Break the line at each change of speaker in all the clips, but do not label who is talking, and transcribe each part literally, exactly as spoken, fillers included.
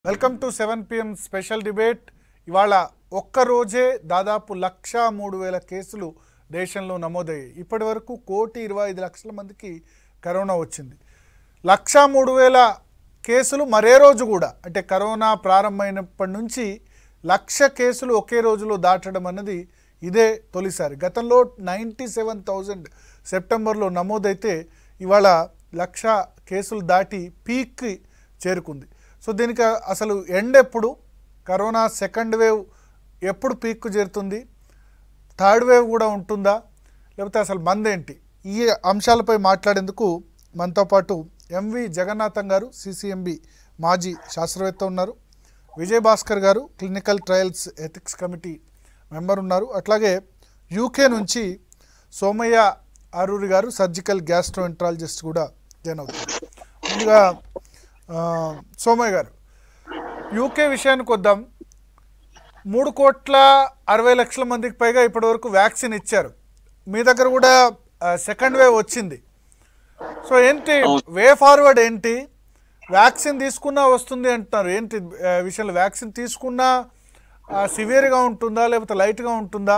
Welcome to seven PM special debate. ఇవాళ ఒక్క రోజే దాదాపు లక్ష మూడు వేల కేసులు దేశంలో నమోదయ్యాయి. ఇప్పటి వరకు కోటి ఇరవై ఐదు లక్షల మందికి కరోనా వచ్చింది. లక్ష మూడు వేల కేసులు మరే రోజు కూడా అంటే కరోనా ప్రారంభమైనప్పటి నుంచి లక్ష కేసులు ఒకే రోజులో దాటడం అన్నది ఇదే తొలిసారి. గతంలో నైంటీ సెవెన్ థౌజండ్ సెప్టెంబర్లో నమోదైతే ఇవాళ లక్ష కేసులు దాటి పీక్కి చేరుకుంది. సో దీనికి అసలు ఎండ్ ఎప్పుడు, కరోనా సెకండ్ వేవ్ ఎప్పుడు పీక్కు చేరుతుంది, థర్డ్ వేవ్ కూడా ఉంటుందా, లేకపోతే అసలు మందేంటి, ఈ అంశాలపై మాట్లాడేందుకు మనతో పాటు ఎంవి జగన్నాథం గారు సిసిఎంబి మాజీ శాస్త్రవేత్త ఉన్నారు, విజయ్ భాస్కర్ గారు clinical trials ethics committee member ఉన్నారు, అట్లాగే యూకే నుంచి సోమయ్య ఆరూరి గారు సర్జికల్ గ్యాస్ట్రోఎంట్రాలజిస్ట్ కూడా జాయిన్ అవుతారు. ముందుగా సోమయ్య గారు, యూకే విషయానికి వద్దాం. మూడు కోట్ల అరవై లక్షల మందికి పైగా ఇప్పటి వరకు వ్యాక్సిన్ ఇచ్చారు. మీ దగ్గర కూడా సెకండ్ వేవ్ వచ్చింది. సో ఏంటి వే ఫార్వర్డ్, ఏంటి వ్యాక్సిన్ తీసుకున్నా వస్తుంది అంటున్నారు, ఏంటి విషయంలో వ్యాక్సిన్ తీసుకున్నా సివియర్గా ఉంటుందా లేకపోతే లైట్గా ఉంటుందా?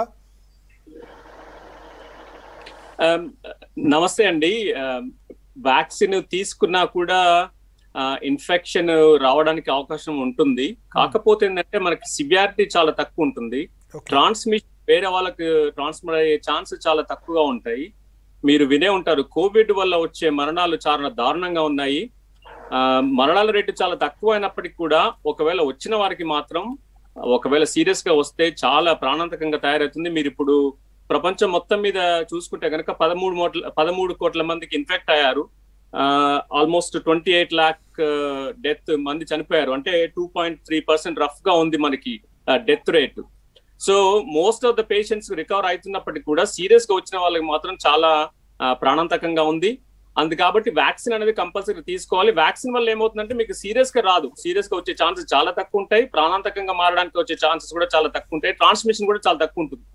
నమస్తే అండి. వ్యాక్సిన్ తీసుకున్నా కూడా ఇన్ఫెక్షన్ రావడానికి అవకాశం ఉంటుంది. కాకపోతే ఏంటంటే మనకి సివియారిటీ చాలా తక్కువ ఉంటుంది. ట్రాన్స్మిషన్ వేరే వాళ్ళకి ట్రాన్స్మిట్ అయ్యే ఛాన్స్ చాలా తక్కువగా ఉంటాయి. మీరు వినే ఉంటారు, కోవిడ్ వల్ల వచ్చే మరణాలు చాలా దారుణంగా ఉన్నాయి. ఆ మరణాల రేటు చాలా తక్కువ అయినప్పటికీ కూడా ఒకవేళ వచ్చిన వారికి మాత్రం ఒకవేళ సీరియస్ గా వస్తే చాలా ప్రాణాంతకంగా తయారవుతుంది. మీరు ఇప్పుడు ప్రపంచం మొత్తం మీద చూసుకుంటే కనుక పదమూడు కోట్ల పదమూడు కోట్ల మందికి ఇన్ఫెక్ట్ అయ్యారు. Almost twenty eight lakh death మంది చనిపోయారు. అంటే two point three percent rough గా ఉంది మనకి death rate. So most of the patients recover అవుతున్నప్పటికీ కూడా సీరియస్ గా వచ్చిన వాళ్ళకి మాత్రం చాలా ప్రాణాంతకంగా ఉంది. అందు కాబట్టి వ్యాక్సిన్ అనేది కంపల్సరీ తీసుకోవాలి. వ్యాక్సిన్ వల్ల ఏమవుతుందంటే మీకు సీరియస్ గా రాదు, సీరియస్ గా వచ్చే ఛాన్సెస్ చాలా తక్కువ ఉంటాయి. ప్రాణాంతకంగా మారడానికి వచ్చే ఛాన్సెస్ కూడా చాలా తక్కువ ఉంటాయి. ట్రాన్స్మిషన్ కూడా చాలా తక్కువ ఉంటుంది.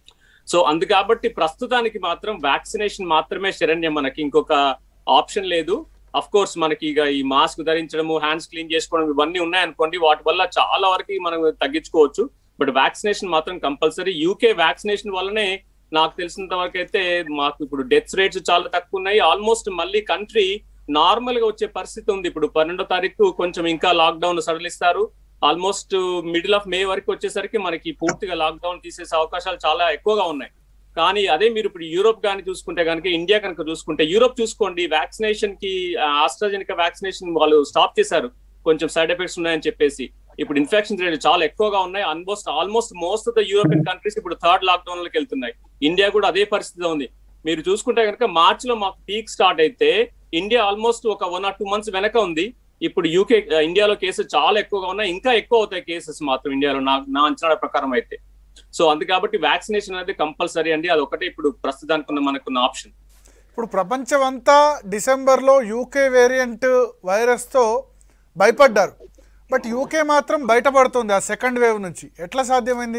సో అందు కాబట్టి ప్రస్తుతానికి మాత్రం వ్యాక్సినేషన్ మాత్రమే శరణ్యం. మనకి ఇంకొక ఆప్షన్ లేదు. అఫ్ కోర్స్ మనకి ఇక ఈ మాస్క్ ధరించడము, హ్యాండ్స్ క్లీన్ చేసుకోవడం ఇవన్నీ ఉన్నాయనుకోండి, వాటి వల్ల చాలా వరకు మనం తగ్గించుకోవచ్చు. బట్ వ్యాక్సినేషన్ మాత్రం కంపల్సరీ. యూకే వ్యాక్సినేషన్ వల్లనే నాకు తెలిసినంత వరకు అయితే మాకు ఇప్పుడు డెత్ రేట్స్ చాలా తక్కువ ఉన్నాయి. ఆల్మోస్ట్ మళ్ళీ కంట్రీ నార్మల్ గా వచ్చే పరిస్థితి ఉంది. ఇప్పుడు పన్నెండో తారీఖు కొంచెం ఇంకా లాక్డౌన్ సడలిస్తారు. ఆల్మోస్ట్ మిడిల్ ఆఫ్ మే వరకు వచ్చేసరికి మనకి పూర్తిగా లాక్డౌన్ తీసేసే అవకాశాలు చాలా ఎక్కువగా ఉన్నాయి. కానీ అదే మీరు ఇప్పుడు యూరోప్ కానీ చూసుకుంటే కనుక, ఇండియా కనుక చూసుకుంటే, యూరోప్ చూసుకోండి, వ్యాక్సినేషన్ కి ఆస్ట్రాజెనికా వ్యాక్సినేషన్ వాళ్ళు స్టాప్ చేశారు, కొంచెం సైడ్ ఎఫెక్ట్స్ ఉన్నాయని చెప్పేసి. ఇప్పుడు ఇన్ఫెక్షన్ రేట్ చాలా ఎక్కువగా ఉన్నాయి. Almost almost most of the European countries ఇప్పుడు థర్డ్ లాక్డౌన్ లోకి వెళ్తున్నాయి. ఇండియా కూడా అదే పరిస్థితి ఉంది. మీరు చూసుకుంటే కనుక మార్చ్ లో మాకు పీక్ స్టార్ట్ అయితే ఇండియా ఆల్మోస్ట్ ఒక వన్ ఆర్ టూ మంత్స్ వెనక ఉంది. ఇప్పుడు యూకే ఇండియాలో కేసెస్ చాలా ఎక్కువగా ఉన్నాయి, ఇంకా ఎక్కువ అవుతాయి కేసెస్ మాత్రం ఇండియాలో నా నా అంచనా ప్రకారం అయితే. సో అందు కాబట్టి వ్యాక్సినేషన్ అనేది కంపల్సరీ అండి. అది ఒకటే ఇప్పుడు ప్రస్తుతానికి ఉన్న మనకున్న ఆప్షన్.
ఇప్పుడు ప్రపంచం అంతా డిసెంబర్లో యూకే వేరియంట్ వైరస్తో భయపడ్డారు, బట్ యూకే మాత్రం బయటపడుతుంది ఆ సెకండ్ వేవ్ నుంచి. ఎట్లా సాధ్యమైంది?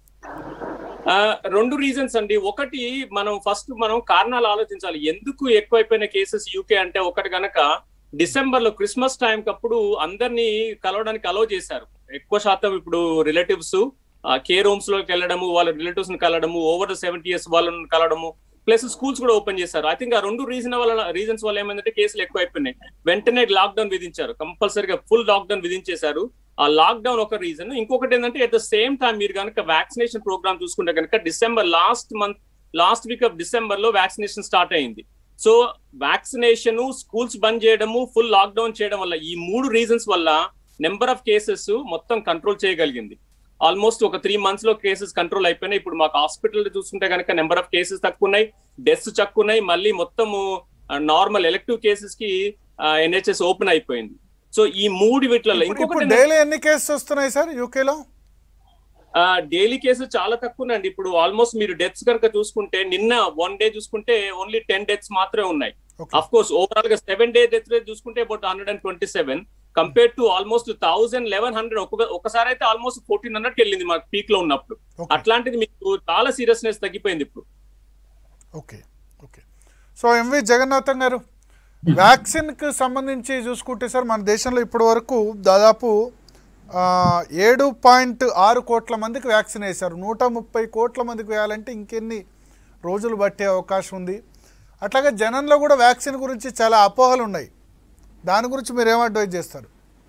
రెండు రీజన్స్ అండి. ఒకటి, మనం ఫస్ట్ మనం కారణాలు ఆలోచించాలి. ఎందుకు ఎక్కువైపోయిన కేసెస్ యూకే అంటే, ఒకటి గనక డిసెంబర్ లో క్రిస్మస్ టైం కప్పుడు అందరినీ కలవడానికి అలో చేశారు. ఎక్కువ శాతం ఇప్పుడు రిలేటివ్స్ కేర్ హోమ్స్ లోకి వెళ్ళడము, వాళ్ళ రిలేటివ్స్ ని కలవడము, ఓవర్ ద సెవెంటీ ఇయర్స్ వాళ్ళని కలవడము, ప్లస్ స్కూల్స్ కూడా ఓపెన్ చేశారు. ఐ థింక్ ఆ రెండు రీజన్ వల్ల రీజన్స్ వల్ల ఏమైందంటే కేసులు ఎక్కువ అయిపోయినాయి. వెంటనే లాక్డౌన్ విధించారు, కంపల్సరీగా ఫుల్ లాక్డౌన్ విధించేశారు. ఆ లాక్డౌన్ ఒక రీజన్. ఇంకొకటి ఏంటంటే అట్ ద సేమ్ టైం మీరు కనుక వ్యాక్సినేషన్ ప్రోగ్రామ్ చూసుకుంటే కనుక December last month last week of December లో వ్యాక్సినేషన్ స్టార్ట్ అయింది. సో వ్యాక్సినేషన్, స్కూల్స్ బంద్ చేయడము, ఫుల్ లాక్డౌన్ చేయడం వల్ల, ఈ మూడు రీజన్స్ వల్ల నెంబర్ ఆఫ్ కేసెస్ మొత్తం కంట్రోల్ చేయగలిగింది. ఆల్మోస్ట్ ఒక త్రీ మంత్స్ లో కేసెస్ కంట్రోల్ అయిపోయినాయి. ఇప్పుడు మాకు హాస్పిటల్ చూసుకుంటే కనుక నెంబర్ ఆఫ్ కేసెస్ తక్కువ ఉన్నాయి, డెత్స్ తక్కువ ఉన్నాయి. మళ్ళీ మొత్తము నార్మల్ ఎలెక్టివ్ కేసెస్ కి ఎన్హెచ్ఎస్ ఓపెన్ అయిపోయింది. సో ఈ మూడు వీటిలలో ఇంకొకటి,
డైలీ ఎన్ని కేసెస్ వస్తున్నాయి సార్ యూకేలో?
డైలీ కేసెస్ చాలా తక్కువ ఉన్నాయండి. ఇప్పుడు ఆల్మోస్ట్ మీరు డెత్స్ కనుక చూసుకుంటే నిన్న వన్ డే చూసుకుంటే ఓన్లీ టెన్ డెత్స్ మాత్రమే ఉన్నాయి. అఫ్ కోర్స్ ఓవరాల్ గా సెవెన్ డే డెత్ రేట్ చూసుకుంటే about hundred and twenty seven compare to almost thousand eleven hundred ఒకసారి అయితే ఆల్మోస్ట్ ఫోర్టీన్ హండ్రెడ్ కి వెళ్ళింది మాకు పీక్ లో ఉన్నప్పుడు. అట్లాంటిది మీకు చాలా సీరియస్నెస్ తగ్గిపోయింది ఇప్పుడు.
Okay okay so M V Jagannatham garu, vaccine కి సంబంధించి చూసుకుంటే సార్ మన దేశంలో ఇప్పటి వరకు దాదాపు ఏడు పాయింట్ ఆరు కోట్ల మందికి వ్యాక్సిన్ వేశారు. నూట ముప్పై కోట్ల మందికి వేయాలంటే ఇంకెన్ని రోజులు పట్టే అవకాశం ఉంది. అట్లాగే జనంలో కూడా వ్యాక్సిన్ గురించి చాలా అపోహలు ఉన్నాయి. దాని గురించి మీరు ఏం అడ్వైజ్ చేస్తారు?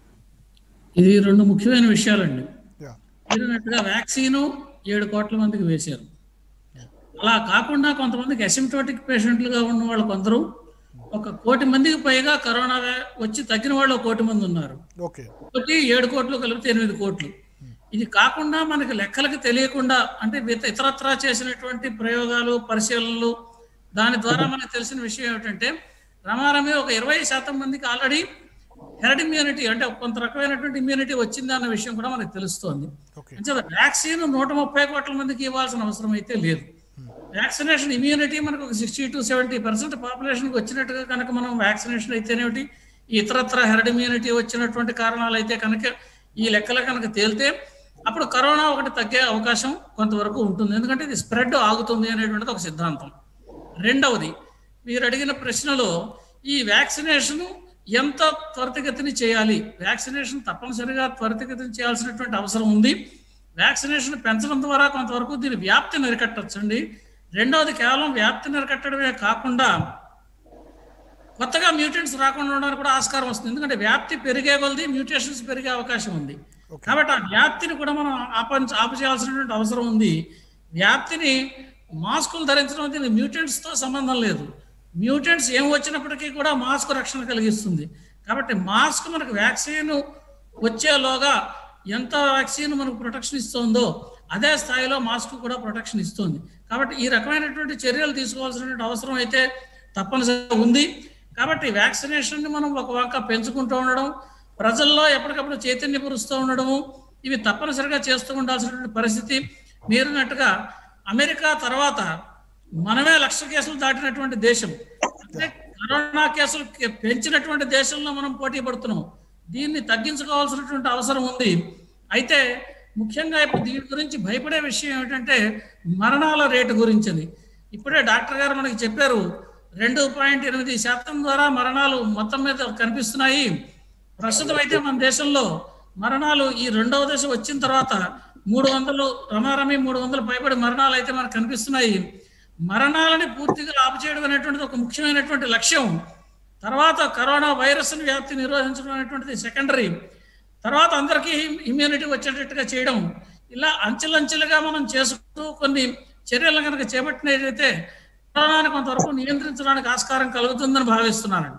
ఇది రెండు ముఖ్యమైన విషయాలండి. మీరున్నట్టుగా వ్యాక్సిన్ ఏడు కోట్ల మందికి వేశారు. అలా కాకుండా కొంతమందికి అసిమ్టోటిక్ పేషెంట్లుగా ఉన్న వాళ్ళు కొందరు, ఒక కోటి మందికి పైగా కరోనా వచ్చి తగ్గిన వాళ్ళు ఒక కోటి మంది ఉన్నారు. ఒకటి ఏడు కోట్లు కలిపితే ఎనిమిది కోట్లు. ఇది కాకుండా మనకి లెక్కలకి తెలియకుండా అంటే ఇతరత్రా చేసినటువంటి ప్రయోగాలు పరిశీలనలు దాని ద్వారా మనకు తెలిసిన విషయం ఏమిటంటే రమారమి ఒక ఇరవై శాతం మందికి ఆల్రెడీ హెర్డ్ ఇమ్యూనిటీ అంటే కొంత రకమైనటువంటి ఇమ్యూనిటీ వచ్చింది అన్న విషయం కూడా మనకు తెలుస్తోంది. అంటే వ్యాక్సిన్ నూట ముప్పై కోట్ల మందికి ఇవ్వాల్సిన అవసరం అయితే లేదు. వ్యాక్సినేషన్ ఇమ్యూనిటీ మనకు ఒక సిక్స్టీ టు సెవెంటీ పర్సెంట్ పాపులేషన్కి వచ్చినట్టుగా కనుక మనం వ్యాక్సినేషన్ అయితేనేమిటి, ఇతరత్ర హెర్డ్ ఇమ్యూనిటీ వచ్చినటువంటి కారణాలు అయితే కనుక ఈ లెక్కలు కనుక తేలితే అప్పుడు కరోనా ఒకటి తగ్గే అవకాశం కొంతవరకు ఉంటుంది. ఎందుకంటే ఇది స్ప్రెడ్ ఆగుతుంది అనేటువంటిది ఒక సిద్ధాంతం. రెండవది, మీరు అడిగిన ప్రశ్నలో ఈ వ్యాక్సినేషన్ ఎంత త్వరితగతిని చేయాలి, వ్యాక్సినేషన్ తప్పనిసరిగా త్వరితగతిని చేయాల్సినటువంటి అవసరం ఉంది. వ్యాక్సినేషన్ పెంచడం ద్వారా కొంతవరకు దీని వ్యాప్తిని అరికట్టచ్చండి. రెండవది, కేవలం వ్యాప్తిని అరికట్టడమే కాకుండా కొత్తగా మ్యూటెంట్స్ రాకుండా ఉండడానికి కూడా ఆస్కారం వస్తుంది. ఎందుకంటే వ్యాప్తి పెరిగే కొలది మ్యూటేషన్స్ పెరిగే అవకాశం ఉంది. కాబట్టి ఆ వ్యాప్తిని కూడా మనం ఆప ఆపచేయాల్సినటువంటి అవసరం ఉంది. వ్యాప్తిని మాస్కులు ధరించడం దీనికి మ్యూటెంట్స్తో సంబంధం లేదు. మ్యూటెంట్స్ ఏం వచ్చినప్పటికీ కూడా మాస్క్ రక్షణ కలిగిస్తుంది. కాబట్టి మాస్క్ మనకు వ్యాక్సిన్ వచ్చేలోగా ఎంత వ్యాక్సిన్ మనకు ప్రొటెక్షన్ ఇస్తుందో అదే స్థాయిలో మాస్క్ కూడా ప్రొటెక్షన్ ఇస్తుంది. కాబట్టి ఈ రకమైనటువంటి చర్యలు తీసుకోవాల్సినటువంటి అవసరం అయితే తప్పనిసరిగా ఉంది. కాబట్టి వ్యాక్సినేషన్ని మనం ఒక వంక పెంచుకుంటూ ఉండడం, ప్రజల్లో ఎప్పటికప్పుడు చైతన్యపరుస్తూ ఉండడము, ఇవి తప్పనిసరిగా చేస్తూ ఉండాల్సినటువంటి పరిస్థితి. మీరున్నట్టుగా అమెరికా తర్వాత మనమే లక్ష కేసులు దాటినటువంటి దేశం, అంటే కరోనా కేసులు పెంచినటువంటి దేశంలో మనం పోటీ పడుతున్నాం. దీన్ని తగ్గించుకోవాల్సినటువంటి అవసరం ఉంది. అయితే ముఖ్యంగా ఇప్పుడు దీని గురించి భయపడే విషయం ఏమిటంటే మరణాల రేటు గురించి. ఇప్పుడే డాక్టర్ గారు మనకి చెప్పారు, రెండు పాయింట్ ఎనిమిది శాతం ద్వారా మరణాలు మొత్తం మీద కనిపిస్తున్నాయి. ప్రస్తుతం అయితే మన దేశంలో మరణాలు ఈ రెండవ దశ వచ్చిన తర్వాత మూడు వందలు రమారమి మూడు వందలు పైబడి మరణాలు అయితే మనకు కనిపిస్తున్నాయి. మరణాలని పూర్తిగా ఆపుచేయడం అనేటువంటిది ఒక ముఖ్యమైనటువంటి లక్ష్యం. తర్వాత కరోనా వైరస్ వ్యాప్తి నిరోధించడం అనేటువంటిది సెకండరీ. తర్వాత అందరికీ ఇమ్యూనిటీ వచ్చేటట్టుగా చేయడం, ఇలా అంచెలంచెలుగా మనం చేసుకుంటూ కొన్ని చర్యలు కనుక చేపట్టినట్లయితే కరోనాని కొంతవరకు నియంత్రించడానికి ఆస్కారం కలుగుతుందని భావిస్తున్నానండి.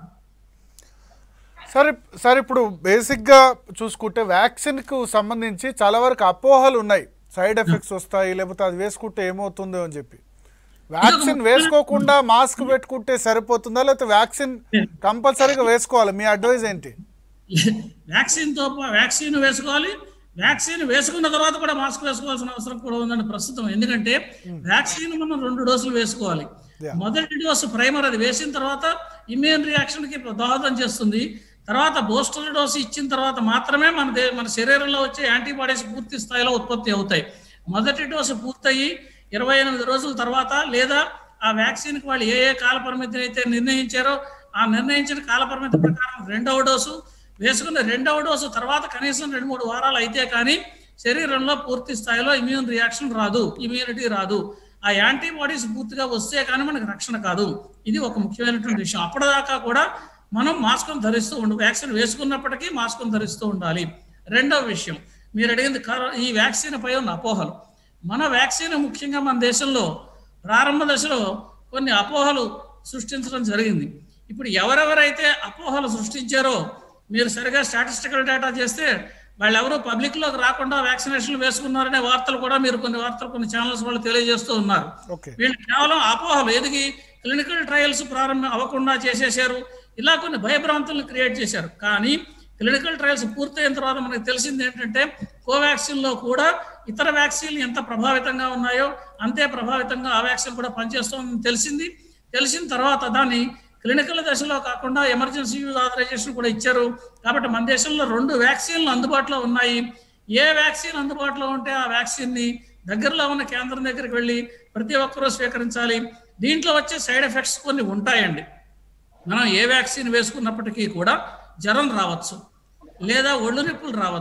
సరే సార్, ఇప్పుడు బేసిక్గా చూసుకుంటే వ్యాక్సిన్కు సంబంధించి చాలా వరకు అపోహలు ఉన్నాయి. సైడ్ ఎఫెక్ట్స్ వస్తాయి, లేకపోతే అది వేసుకుంటే ఏమవుతుందో అని చెప్పి. వ్యాక్సిన్ వేసుకోకుండా మాస్క్ పెట్టుకుంటే సరిపోతుందా, లేకపోతే వ్యాక్సిన్ కంపల్సరీగా వేసుకోవాలి? మీ అడ్వైజ్ ఏంటి?
వ్యాక్సిన్తో వ్యాక్సిన్ వేసుకోవాలి, వ్యాక్సిన్ వేసుకున్న తర్వాత కూడా మాస్క్ వేసుకోవాల్సిన అవసరం కూడా ఉందండి ప్రస్తుతం. ఎందుకంటే వ్యాక్సిన్ మనం రెండు డోసులు వేసుకోవాలి. మొదటి డోసు ప్రైమర్, అది వేసిన తర్వాత ఇమ్యూన్ రియాక్షన్కి దోహదం చేస్తుంది. తర్వాత బూస్టర్ డోసు ఇచ్చిన తర్వాత మాత్రమే మన దే మన శరీరంలో వచ్చే యాంటీబాడీస్ పూర్తి స్థాయిలో ఉత్పత్తి అవుతాయి. మొదటి డోసు పూర్తయి ఇరవై ఎనిమిది రోజుల తర్వాత లేదా ఆ వ్యాక్సిన్కి వాళ్ళు ఏ ఏ కాల పరిమితిని అయితే నిర్ణయించారో ఆ నిర్ణయించిన కాల పరిమితి ప్రకారం రెండవ డోసు వేసుకున్న రెండవ డోసు తర్వాత కనీసం రెండు మూడు వారాలు అయితే కానీ శరీరంలో పూర్తి స్థాయిలో ఇమ్యూన్ రియాక్షన్ రాదు, ఇమ్యూనిటీ రాదు. ఆ యాంటీబాడీస్ పూర్తిగా వస్తే కానీ మనకు రక్షణ కాదు. ఇది ఒక ముఖ్యమైనటువంటి విషయం. అప్పటిదాకా కూడా మనం మాస్కును ధరిస్తూ ఉండు, వ్యాక్సిన్ వేసుకున్నప్పటికీ మాస్కును ధరిస్తూ ఉండాలి. రెండవ విషయం, మీరు అడిగింది ఈ వ్యాక్సిన్ పై ఉన్న అపోహలు. మన వ్యాక్సిన్ ముఖ్యంగా మన దేశంలో ప్రారంభ దశలో కొన్ని అపోహలు సృష్టించడం జరిగింది. ఇప్పుడు ఎవరెవరైతే అపోహలు సృష్టించారో మీరు సరిగా స్టాటిస్టికల్ డేటా చేస్తే వాళ్ళెవరూ పబ్లిక్లోకి రాకుండా వ్యాక్సినేషన్లు వేసుకున్నారనే వార్తలు కూడా మీరు కొన్ని వార్తలు కొన్ని ఛానల్స్ వాళ్ళు తెలియజేస్తూ ఉన్నారు. వీళ్ళు కేవలం అపోహలు ఎదిగి క్లినికల్ ట్రయల్స్ ప్రారంభం అవ్వకుండా చేసేసారు, ఇలా కొన్ని భయభ్రాంతులను క్రియేట్ చేశారు. కానీ క్లినికల్ ట్రయల్స్ పూర్తయిన తర్వాత మనకు తెలిసింది ఏంటంటే కోవాక్సిన్లో కూడా ఇతర వ్యాక్సిన్లు ఎంత ప్రభావితంగా ఉన్నాయో అంతే ప్రభావితంగా ఆ వ్యాక్సిన్ కూడా పనిచేస్తుందని తెలిసింది. తెలిసిన తర్వాత దాన్ని క్లినికల్ దశలో కాకుండా ఎమర్జెన్సీ యూజ్ ఆథరైజేషన్ కూడా ఇచ్చారు. కాబట్టి మన దేశంలో రెండు వ్యాక్సిన్లు అందుబాటులో ఉన్నాయి. ఏ వ్యాక్సిన్ అందుబాటులో ఉంటే ఆ వ్యాక్సిన్ని దగ్గరలో ఉన్న కేంద్రం దగ్గరికి వెళ్ళి ప్రతి ఒక్కరూ స్వీకరించాలి. దీంట్లో వచ్చే సైడ్ ఎఫెక్ట్స్ కొన్ని ఉంటాయండి. మనం ఏ వ్యాక్సిన్ వేసుకున్నప్పటికీ కూడా జ్వరం రావచ్చు, లేదా ఒళ్ళు నొప్పులు రావచ్చు,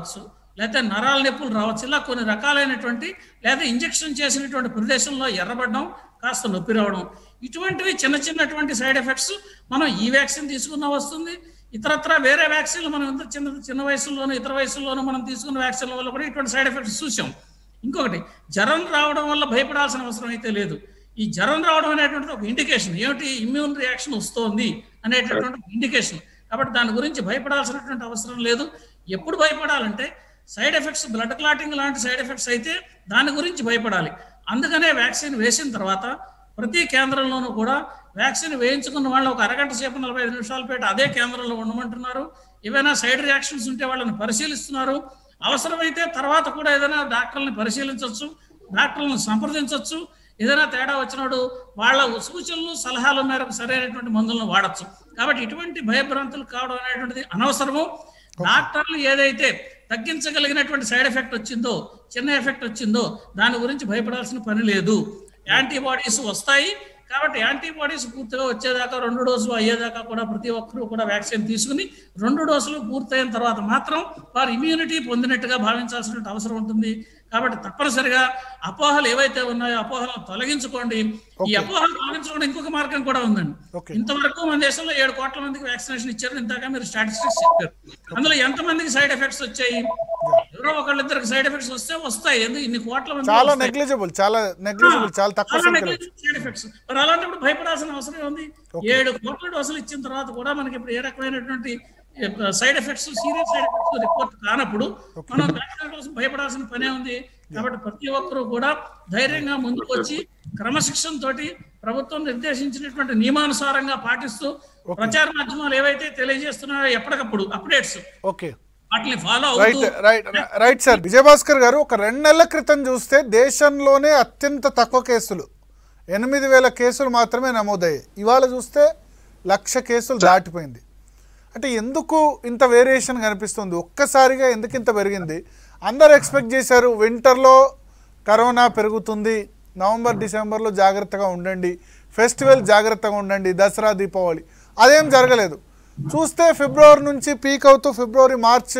లేకపోతే నరాల నొప్పులు రావచ్చు, ఇలా కొన్ని రకాలైనటువంటి, లేదా ఇంజెక్షన్ చేసినటువంటి ప్రదేశంలో ఎర్రబడడం, కాస్త నొప్పి రావడం, ఇటువంటివి చిన్న చిన్నటువంటి సైడ్ ఎఫెక్ట్స్ మనం ఈ వ్యాక్సిన్ తీసుకున్న వస్తుంది. ఇతరత్ర వేరే వ్యాక్సిన్లు మనం ఇంత చిన్న చిన్న వయసుల్లోనూ ఇతర వయసుల్లోనూ మనం తీసుకున్న వ్యాక్సిన్ల వల్ల కూడా ఇటువంటి సైడ్ ఎఫెక్ట్స్ చూసాం. ఇంకొకటి, జ్వరం రావడం వల్ల భయపడాల్సిన అవసరం అయితే లేదు. ఈ జ్వరం రావడం అనేటువంటిది ఒక ఇండికేషన్, ఏమిటి ఇమ్యూన్ రియాక్షన్ వస్తోంది అనేటటువంటి ఇండికేషన్. కాబట్టి దాని గురించి భయపడాల్సినటువంటి అవసరం లేదు. ఎప్పుడు భయపడాలంటే సైడ్ ఎఫెక్ట్స్, బ్లడ్ క్లాటింగ్ లాంటి సైడ్ ఎఫెక్ట్స్ అయితే దాని గురించి భయపడాలి. అందుకనే వ్యాక్సిన్ వేసిన తర్వాత ప్రతి కేంద్రంలోనూ కూడా వ్యాక్సిన్ వేయించుకున్న వాళ్ళు ఒక అరగంట సేపు నలభై ఐదు నిమిషాల పాటు అదే కేంద్రంలో ఉండమంటున్నారు. ఏవైనా సైడ్ రియాక్షన్స్ ఉంటే వాళ్ళని పరిశీలిస్తున్నారు. అవసరమైతే తర్వాత కూడా ఏదైనా డాక్టర్ని పరిశీలించవచ్చు, డాక్టర్లను సంప్రదించవచ్చు. ఏదైనా తేడా వచ్చినప్పుడు వాళ్ళ సూచనలు సలహాల మేరకు సరైనటువంటి మందులను వాడచ్చు. కాబట్టి ఇటువంటి భయభ్రాంతులు కావడం అనేటువంటిది అనవసరము. డాక్టర్లు ఏదైతే తగ్గించగలిగినటువంటి సైడ్ ఎఫెక్ట్ వచ్చిందో, చిన్న ఎఫెక్ట్ వచ్చిందో, దాని గురించి భయపడాల్సిన పని లేదు. యాంటీబాడీస్ వస్తాయి కాబట్టి యాంటీబాడీస్ పూర్తిగా వచ్చేదాకా, రెండు డోసులు అయ్యేదాకా కూడా ప్రతి ఒక్కరూ కూడా వ్యాక్సిన్ తీసుకుని రెండు డోసులు పూర్తయిన తర్వాత మాత్రం వారు ఇమ్యూనిటీ పొందినట్టుగా భావించాల్సిన అవసరం ఉంటుంది. కాబట్టి తప్పనిసరిగా అపోహలు ఏవైతే ఉన్నాయో అపోహలను తొలగించుకోండి. ఈ అపోహలు తొలగించుకోవడం ఇంకొక మార్గం కూడా ఉందండి. ఇంతవరకు మన దేశంలో ఏడు కోట్ల మందికి వ్యాక్సినేషన్ ఇచ్చారు. ఇంతగా మీరు స్టాటిస్టిక్స్ చెప్పారు. అందులో ఎంత మందికి సైడ్ ఎఫెక్ట్స్ వచ్చాయి? ఎవరో ఒకళ్ళిద్దరికి సైడ్ ఎఫెక్ట్స్ వస్తే వస్తాయి. ఎందుకు ఇన్ని కోట్ల మంది?
చాలా నెగ్లిజిబుల్, చాలా నెగ్లిజిబుల్, చాలా తక్కువ
సైడ్ ఎఫెక్ట్స్. మరి అలాంటప్పుడు భయపడాల్సిన అవసరం ఉంది. ఏడు కోట్ల డోసులు ఇచ్చిన తర్వాత కూడా మనకి ఇప్పుడు ఏ రకమైనటువంటి side effects, serious side effects report కానప్పుడు మనం వ్యాక్సిన్ కోసం భయపడాల్సిన పనే ఉంది. కాబట్టి ప్రతి ఒక్కరూ కూడా ధైర్యంగా ముందుకు వచ్చి క్రమశిక్షణ తోటి ప్రభుత్వం నిర్దేశించినటువంటి నియమానుసారంగా పాటిస్తూ ప్రచార మాధ్యమాలు ఏవైతే తెలియజేస్తున్నాయో ఎప్పటికప్పుడు అప్డేట్స్ వాటిని ఫాలో అవుతూ.
Right sir. విజయభాస్కర్ గారు, ఒక రెండు నెలల క్రితం చూస్తే దేశంలోనే అత్యంత తక్కువ కేసులు ఎనిమిది వేల కేసులు మాత్రమే నమోదయ్యాయి. ఇవాళ చూస్తే లక్ష కేసులు దాటిపోయింది. అంటే ఎందుకు ఇంత వేరియేషన్ కనిపిస్తుంది? ఒక్కసారిగా ఎందుకు ఇంత పెరిగింది? అందరు ఎక్స్పెక్ట్ చేశారు వింటర్లో కరోనా పెరుగుతుంది, నవంబర్ డిసెంబర్లో జాగ్రత్తగా ఉండండి, ఫెస్టివల్ జాగ్రత్తగా ఉండండి, దసరా దీపావళి. అదేం జరగలేదు. చూస్తే ఫిబ్రవరి నుంచి పీక్ అవుతూ, ఫిబ్రవరి మార్చ్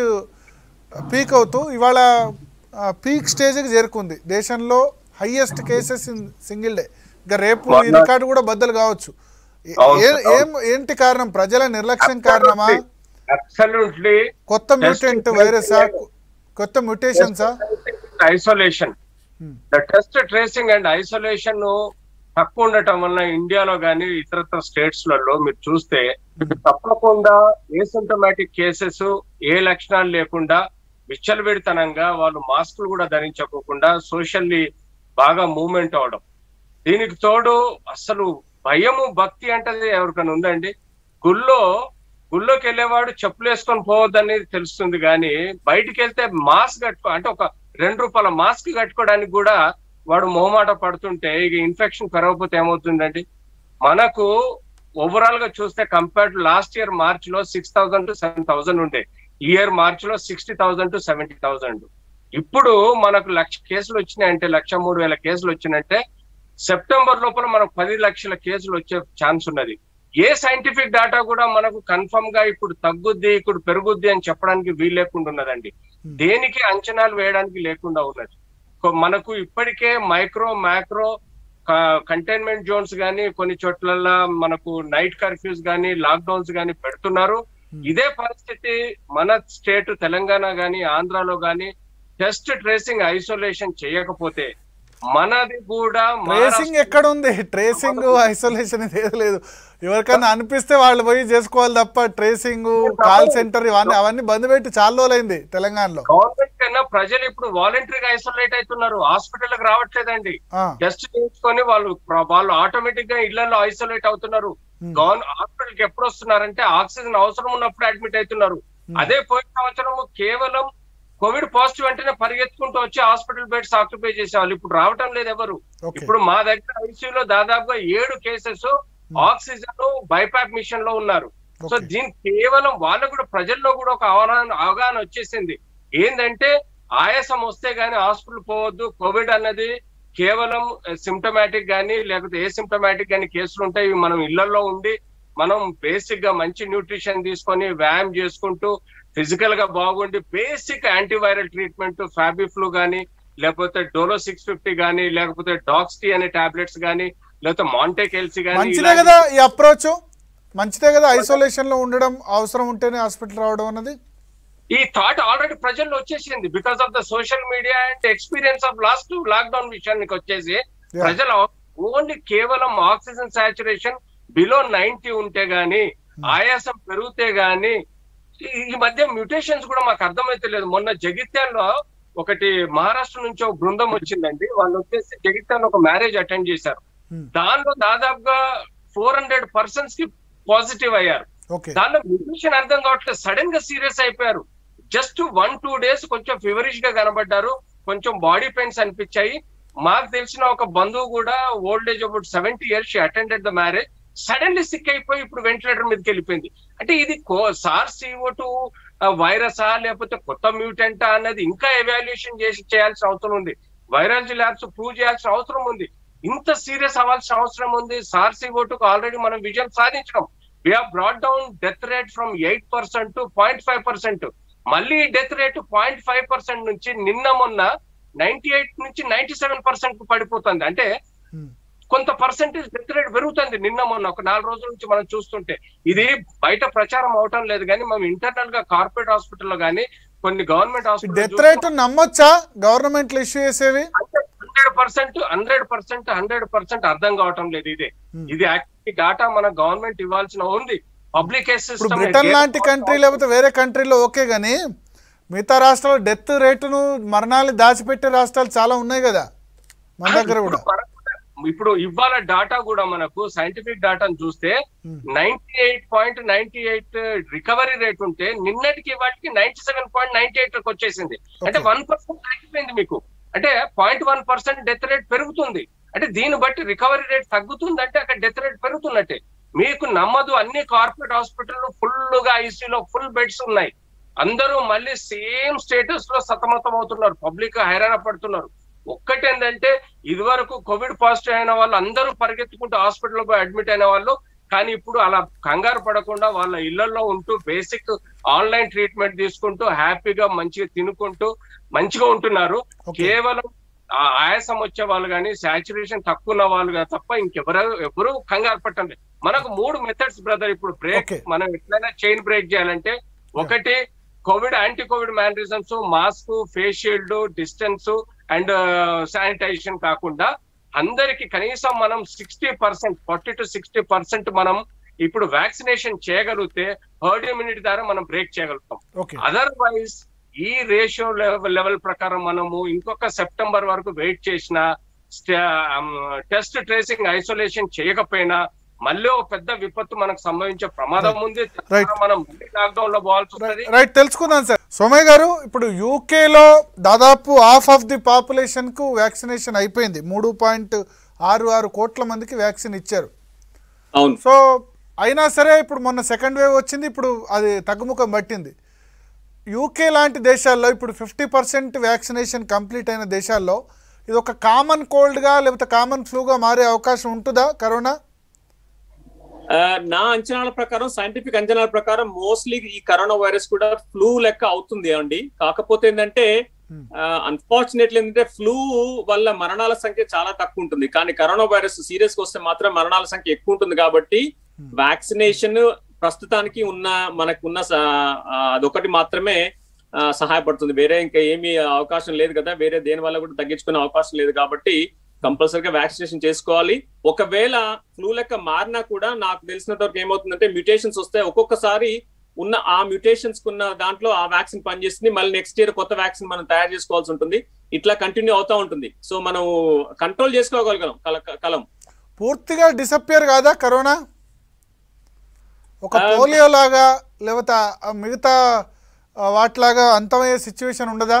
పీక్ అవుతూ ఇవాళ పీక్ స్టేజ్కి చేరుకుంది. దేశంలో highest cases in single day. ఇంకా రేపు ఈ రికార్డు కూడా బద్దలు కావచ్చు. ఏం ఏంటి కారణం? ప్రజల నిర్లక్ష్యం కారణమా? కొత్త మ్యూటెంట్ వైరసా? కొత్త మ్యూటేషన్సా?
Isolation, test tracing and isolation తక్కువ ఉండటం వల్ల ఇండియాలో గానీ ఇతరత్ర స్టేట్స్ లలో మీరు చూస్తే తప్పకుండా ఏసింటమాటిక్ కేసెస్ ఏ లక్షణాలు లేకుండా విచ్చలవిడితనంగా వాళ్ళు మాస్కులు కూడా ధరించకోకుండా సోషల్లీ బాగా మూవ్మెంట్ అవడం. దీనికి తోడు అసలు భయము భక్తి అంటే ఎవరికైనా ఉందండి? గుళ్ళో గుళ్ళోకి వెళ్ళేవాడు చెప్పులు వేసుకొని పోవద్దనేది తెలుస్తుంది, కానీ బయటికి వెళ్తే మాస్క్ కట్టుకో అంటే ఒక రెండు రూపాయల మాస్క్ కట్టుకోవడానికి కూడా వాడు మొహమాట పడుతుంటే ఇక ఇన్ఫెక్షన్ పెరగకపోతే ఏమవుతుందండి? మనకు ఓవరాల్ గా చూస్తే compare to last year March లో six thousand to seven thousand ఉండే, ఈ ఇయర్ మార్చ్ లో sixty thousand to seventy thousand. ఇప్పుడు మనకు లక్ష కేసులు వచ్చినాయంటే, లక్ష మూడు వేల కేసులు వచ్చినాయంటే సెప్టెంబర్ లోపల మనకు పది లక్షల కేసులు వచ్చే ఛాన్స్ ఉన్నది. ఏ సైంటిఫిక్ డేటా కూడా మనకు కన్ఫర్మ్ గా ఇప్పుడు తగ్గుద్ది ఇప్పుడు పెరుగుద్ది అని చెప్పడానికి వీలు లేకుండా ఉన్నదండి. దేనికి అంచనాలు వేయడానికి లేకుండా ఉన్నది. మనకు ఇప్పటికే మైక్రో మ్యాక్రో కంటైన్మెంట్ జోన్స్ గానీ కొన్ని చోట్ల మనకు నైట్ కర్ఫ్యూస్ గానీ లాక్డౌన్స్ గానీ పెడుతున్నారు. ఇదే పరిస్థితి మన స్టేట్ తెలంగాణ గానీ ఆంధ్రాలో గానీ టెస్ట్ ట్రేసింగ్ ఐసోలేషన్ చేయకపోతే మనది కూడా
ట్రేసింగ్ ఎక్కడ ఉంది? ట్రేసింగ్ ఐసోలేషన్ ఏది లేదు. ఎవరికైనా అనిపిస్తే వాళ్ళు పోయి చేసుకోవాలి తప్ప ట్రేసింగ్ కాల్ సెంటర్ ఇవన్నీ అవన్నీ బంద్ పెట్టి చాలా రోజులైంది తెలంగాణలో.
గవర్నమెంట్ కన్నా ప్రజలు ఇప్పుడు వాలంటరీగా ఐసోలేట్ అవుతున్నారు, హాస్పిటల్కి రావట్లేదండి. టెస్ట్ చేయించుకొని వాళ్ళు వాళ్ళు ఆటోమేటిక్ గా ఇళ్లలో ఐసోలేట్ అవుతున్నారు. గవర్నమెంట్ హాస్పిటల్కి ఎప్పుడు వస్తున్నారంటే ఆక్సిజన్ అవసరం ఉన్నప్పుడు అడ్మిట్ అవుతున్నారు. అదే పోయిన సంవత్సరం కేవలం కోవిడ్ పాజిటివ్ అంటేనే పరిగెత్తుకుంటూ వచ్చి హాస్పిటల్ బెడ్స్ ఆక్యుపై చేసేవాళ్ళు. ఇప్పుడు రావటం లేదు ఎవరు. ఇప్పుడు మా దగ్గర ఐసీయూలో దాదాపుగా ఏడు కేసెస్ ఆక్సిజన్ బైపాప్ మిషన్ లో ఉన్నారు. సో దీనికి కేవలం వాళ్ళకు కూడా ప్రజల్లో కూడా ఒక అవగాహన అవగాహన వచ్చేసింది. ఏంటంటే ఆయాసం వస్తే గానీ హాస్పిటల్ పోవద్దు, కోవిడ్ అన్నది కేవలం సిమ్టమాటిక్ గానీ లేకపోతే ఏ సిమ్టమాటిక్ గానీ కేసులు ఉంటాయి. మనం ఇళ్లలో ఉండి మనం బేసిక్ గా మంచి న్యూట్రిషన్ తీసుకొని వ్యాయామం చేసుకుంటూ ఫిజికల్ గా బాగుండి బేసిక్ యాంటీవైరల్ ట్రీట్మెంట్ ఫ్యాబిఫ్లూ గానీ, లేకపోతే డోలో సిక్స్ ఫిఫ్టీ గానీ, లేకపోతే డాక్స్టీ అనే టాబ్లెట్స్ గానీ, లేకపోతే మాంటెకెల్సీ గానీ.
మంచిదే కదా ఈ అప్రోచ్, మంచిదే కదా ఐసోలేషన్ లో ఉండడం, అవసరం ఉంటేనే హాస్పిటల్ రావడం అన్నది.
ఈ థాట్ ఆల్రెడీ ప్రజల్లో వచ్చేసింది because of the social media and experience of last lockdown విషయానికి వచ్చేసి ప్రజలు ఓన్లీ కేవలం ఆక్సిజన్ సాచురేషన్ బిలో నైన్టీ ఉంటే గానీ, ఆయాసం పెరిగితే గానీ, ఈ మధ్య మ్యూటేషన్స్ కూడా మాకు అర్థమైతే లేదు. మొన్న జగిత్యాల్లో ఒకటి మహారాష్ట్ర నుంచి ఒక బృందం వచ్చిందండి. వాళ్ళు వచ్చేసి జగిత్యాల్లో ఒక మ్యారేజ్ అటెండ్ చేశారు. దానిలో దాదాపుగా ఫోర్ హండ్రెడ్ పర్సన్స్ కి పాజిటివ్ అయ్యారు. దానిలో మ్యూటేషన్ అర్థం కావట్లేదు, సడన్ గా సీరియస్ అయిపోయారు. జస్ట్ వన్ టూ డేస్ కొంచెం ఫీవరిష్ గా కనబడ్డారు, కొంచెం బాడీ పెయిన్స్ అనిపించాయి. మాకు తెలిసిన ఒక బంధువు కూడా old age about seventy years she attended the marriage, suddenly sick అయిపోయి ఇప్పుడు వెంటిలేటర్ మీదకి వెళ్ళిపోయింది. అంటే ఇది సార్స్ సిఓ టూ వైరసా లేకపోతే కొత్త మ్యూటెంటా అన్నది ఇంకా ఎవాల్యుయేషన్ చేసి చేయాల్సిన అవసరం ఉంది. వైరాలజీ ల్యాబ్స్ ప్రూవ్ చేయాల్సిన అవసరం ఉంది. ఇంత సీరియస్ అవ్వాల్సిన అవసరం ఉంది. సార్స్ సిఓ టూకు ఆల్రెడీ మనం విజయం సాధించడం. We have brought down death rate from eight percent to point five percent. మళ్ళీ death rate point five percent నుంచి నిన్న మొన్న నైన్టీ ఎయిట్ నుంచి నైన్టీ సెవెన్ పర్సెంట్ కు పడిపోతుంది. అంటే కొంత పర్సెంటేజ్ డెత్ రేట్ పెరుగుతుంది నిన్న మొన్న ఒక నాలుగు రోజుల నుంచి మనం చూస్తుంటే. ఇది బయట ప్రచారం అవటం లేదు కానీ మనం ఇంటర్నల్ గా కార్పొరేట్ హాస్పిటల్లో కానీ కొన్ని గవర్నమెంట్ హాస్పిటల్
డెత్ రేట్ నమ్మొచ్చా గవర్నమెంట్ ఇష్యూ చేసేవి?
Hundred percent hundred percent hundred percent అర్థం కావటం లేదు. ఇదే ఇది యాక్చువల్లీ డాటా మన గవర్నమెంట్ ఇవ్వాల్సిన ఉంది. పబ్లిక్ హెల్త్ సిస్టమ్
బ్రిటన్ లాంటి కంట్రీ లేకపోతే వేరే కంట్రీలో ఓకే గానీ మిగతా రాష్ట్రాల్లో డెత్ రేటును మరణాలు దాచిపెట్టే రాష్ట్రాలు చాలా ఉన్నాయి కదా మన దగ్గర కూడా.
ఇప్పుడు ఇవాళ డాటా కూడా మనకు సైంటిఫిక్ డాటాను చూస్తే ninety eight point ninety eight recovery rate ఉంటే నిన్నటికి వాటికి ninety seven point ninety eight వచ్చేసింది. అంటే వన్ పర్సెంట్ తగ్గిపోయింది మీకు. అంటే point one percent death rate పెరుగుతుంది. అంటే దీన్ని బట్టి రికవరీ రేట్ తగ్గుతుంది అంటే అక్కడ డెత్ రేట్ పెరుగుతున్నట్టే. మీకు నమ్మదు, అన్ని కార్పొరేట్ హాస్పిటల్ ఫుల్ గా ఐసీయూలో ఫుల్ బెడ్స్ ఉన్నాయి. అందరూ మళ్ళీ సేమ్ స్టేటస్ లో సతమతం అవుతున్నారు, పబ్లిక్ హైరాణ పడుతున్నారు. ఒక్కటేంటంటే ఇది వరకు కోవిడ్ పాజిటివ్ అయిన వాళ్ళు అందరూ పరిగెత్తుకుంటూ హాస్పిటల్ పోయి అడ్మిట్ అయిన వాళ్ళు, కానీ ఇప్పుడు అలా కంగారు పడకుండా వాళ్ళ ఇళ్లలో ఉంటూ బేసిక్ ఆన్లైన్ ట్రీట్మెంట్ తీసుకుంటూ హ్యాపీగా మంచిగా తినుకుంటూ మంచిగా ఉంటున్నారు. కేవలం ఆయాసం వచ్చే వాళ్ళు కానీ సాచురేషన్ తక్కువ ఉన్న వాళ్ళు కానీ తప్ప ఇంకెవరు ఎవరు కంగారు పట్టండి. మనకు మూడు మెథడ్స్ బ్రదర్ ఇప్పుడు బ్రేక్, మనం ఎట్లయినా చైన్ బ్రేక్ చేయాలంటే ఒకటి Covid anti Covid mannerisms, mask, face shield, distance and sanitization కాకుండా అందరికి కనీసం మనం sixty percent forty to sixty percent మనం ఇప్పుడు వ్యాక్సినేషన్ చేయగలిగితే హర్డ్ ఇమ్యూనిటీ ద్వారా మనం బ్రేక్ చేయగలుగుతాం. అదర్వైజ్ ఈ రేషియో లెవెల్ లెవెల్ ప్రకారం మనము ఇంకొక సెప్టెంబర్ వరకు వెయిట్ చేసిన టెస్ట్ ట్రేసింగ్ ఐసోలేషన్ చేయకపోయినా మళ్ళీ ఒక పెద్ద విపత్తు మనకు సంభవించే ప్రమాదం ఉంది. మనం లాక్డౌన్ లో పోవాల్సి వస్తుంది.
రైట్, తెలుసుకుందాం సార్. సోమయ్య గారు, ఇప్పుడు యూకేలో దాదాపు హాఫ్ ఆఫ్ ది పాపులేషన్ కు వ్యాక్సినేషన్ అయిపోయింది. మూడు పాయింట్ ఆరు ఆరు కోట్ల మందికి వ్యాక్సిన్ ఇచ్చారు.
అవును.
సో అయినా సరే ఇప్పుడు మొన్న సెకండ్ వేవ్ వచ్చింది, ఇప్పుడు అది తగ్గుముఖం పట్టింది. యూకే లాంటి దేశాల్లో ఇప్పుడు ఫిఫ్టీ పర్సెంట్ వ్యాక్సినేషన్ కంప్లీట్ అయిన దేశాల్లో ఇది ఒక కామన్ కోల్డ్గా లేకపోతే కామన్ ఫ్లూగా మారే అవకాశం ఉంటుందా కరోనా?
నా అంచనాల ప్రకారం, సైంటిఫిక్ అంచనాల ప్రకారం మోస్ట్లీ ఈ కరోనా వైరస్ కూడా ఫ్లూ లెక్క అవుతుంది అండి. కాకపోతే ఏంటంటే అన్ఫార్చునేట్లీ ఏంటంటే ఫ్లూ వల్ల మరణాల సంఖ్య చాలా తక్కువ ఉంటుంది, కానీ కరోనా వైరస్ సీరియస్ గా వస్తే మాత్రం మరణాల సంఖ్య ఎక్కువ ఉంటుంది. కాబట్టి వ్యాక్సినేషన్ ప్రస్తుతానికి ఉన్న మనకున్న అదొకటి మాత్రమే సహాయపడుతుంది. వేరే ఇంకా ఏమీ అవకాశం లేదు కదా, వేరే దేని వల్ల కూడా తగ్గించుకునే అవకాశం లేదు. కాబట్టి కంపల్సరీగా వ్యాక్సినేషన్ చేసుకోవాలి. ఒకవేళ ఫ్లూ లెక్క మారినా కూడా నాకు తెలిసినంత వరకు ఏమవుతుందంటే మ్యూటేషన్స్ వస్తాయి. ఒక్కొక్కసారి ఉన్న ఆ మ్యూటేషన్స్ కున్న దాంట్లో ఆ వ్యాక్సిన్ పనిచేస్తుంది, మళ్ళీ నెక్స్ట్ ఇయర్ కొత్త వ్యాక్సిన్ మనం తయారు చేసుకోవాల్సి ఉంటుంది. ఇట్లా కంటిన్యూ అవుతా ఉంటుంది. సో మనం కంట్రోల్ చేసుకోగలం కలం.
పూర్తిగా డిసప్పియర్ కాదా కరోనా? ఒక పోలియో లాగా లేకపోతే మిగతా వాటిలాగా అంతమయ్యే సిచ్యువేషన్ ఉండదా?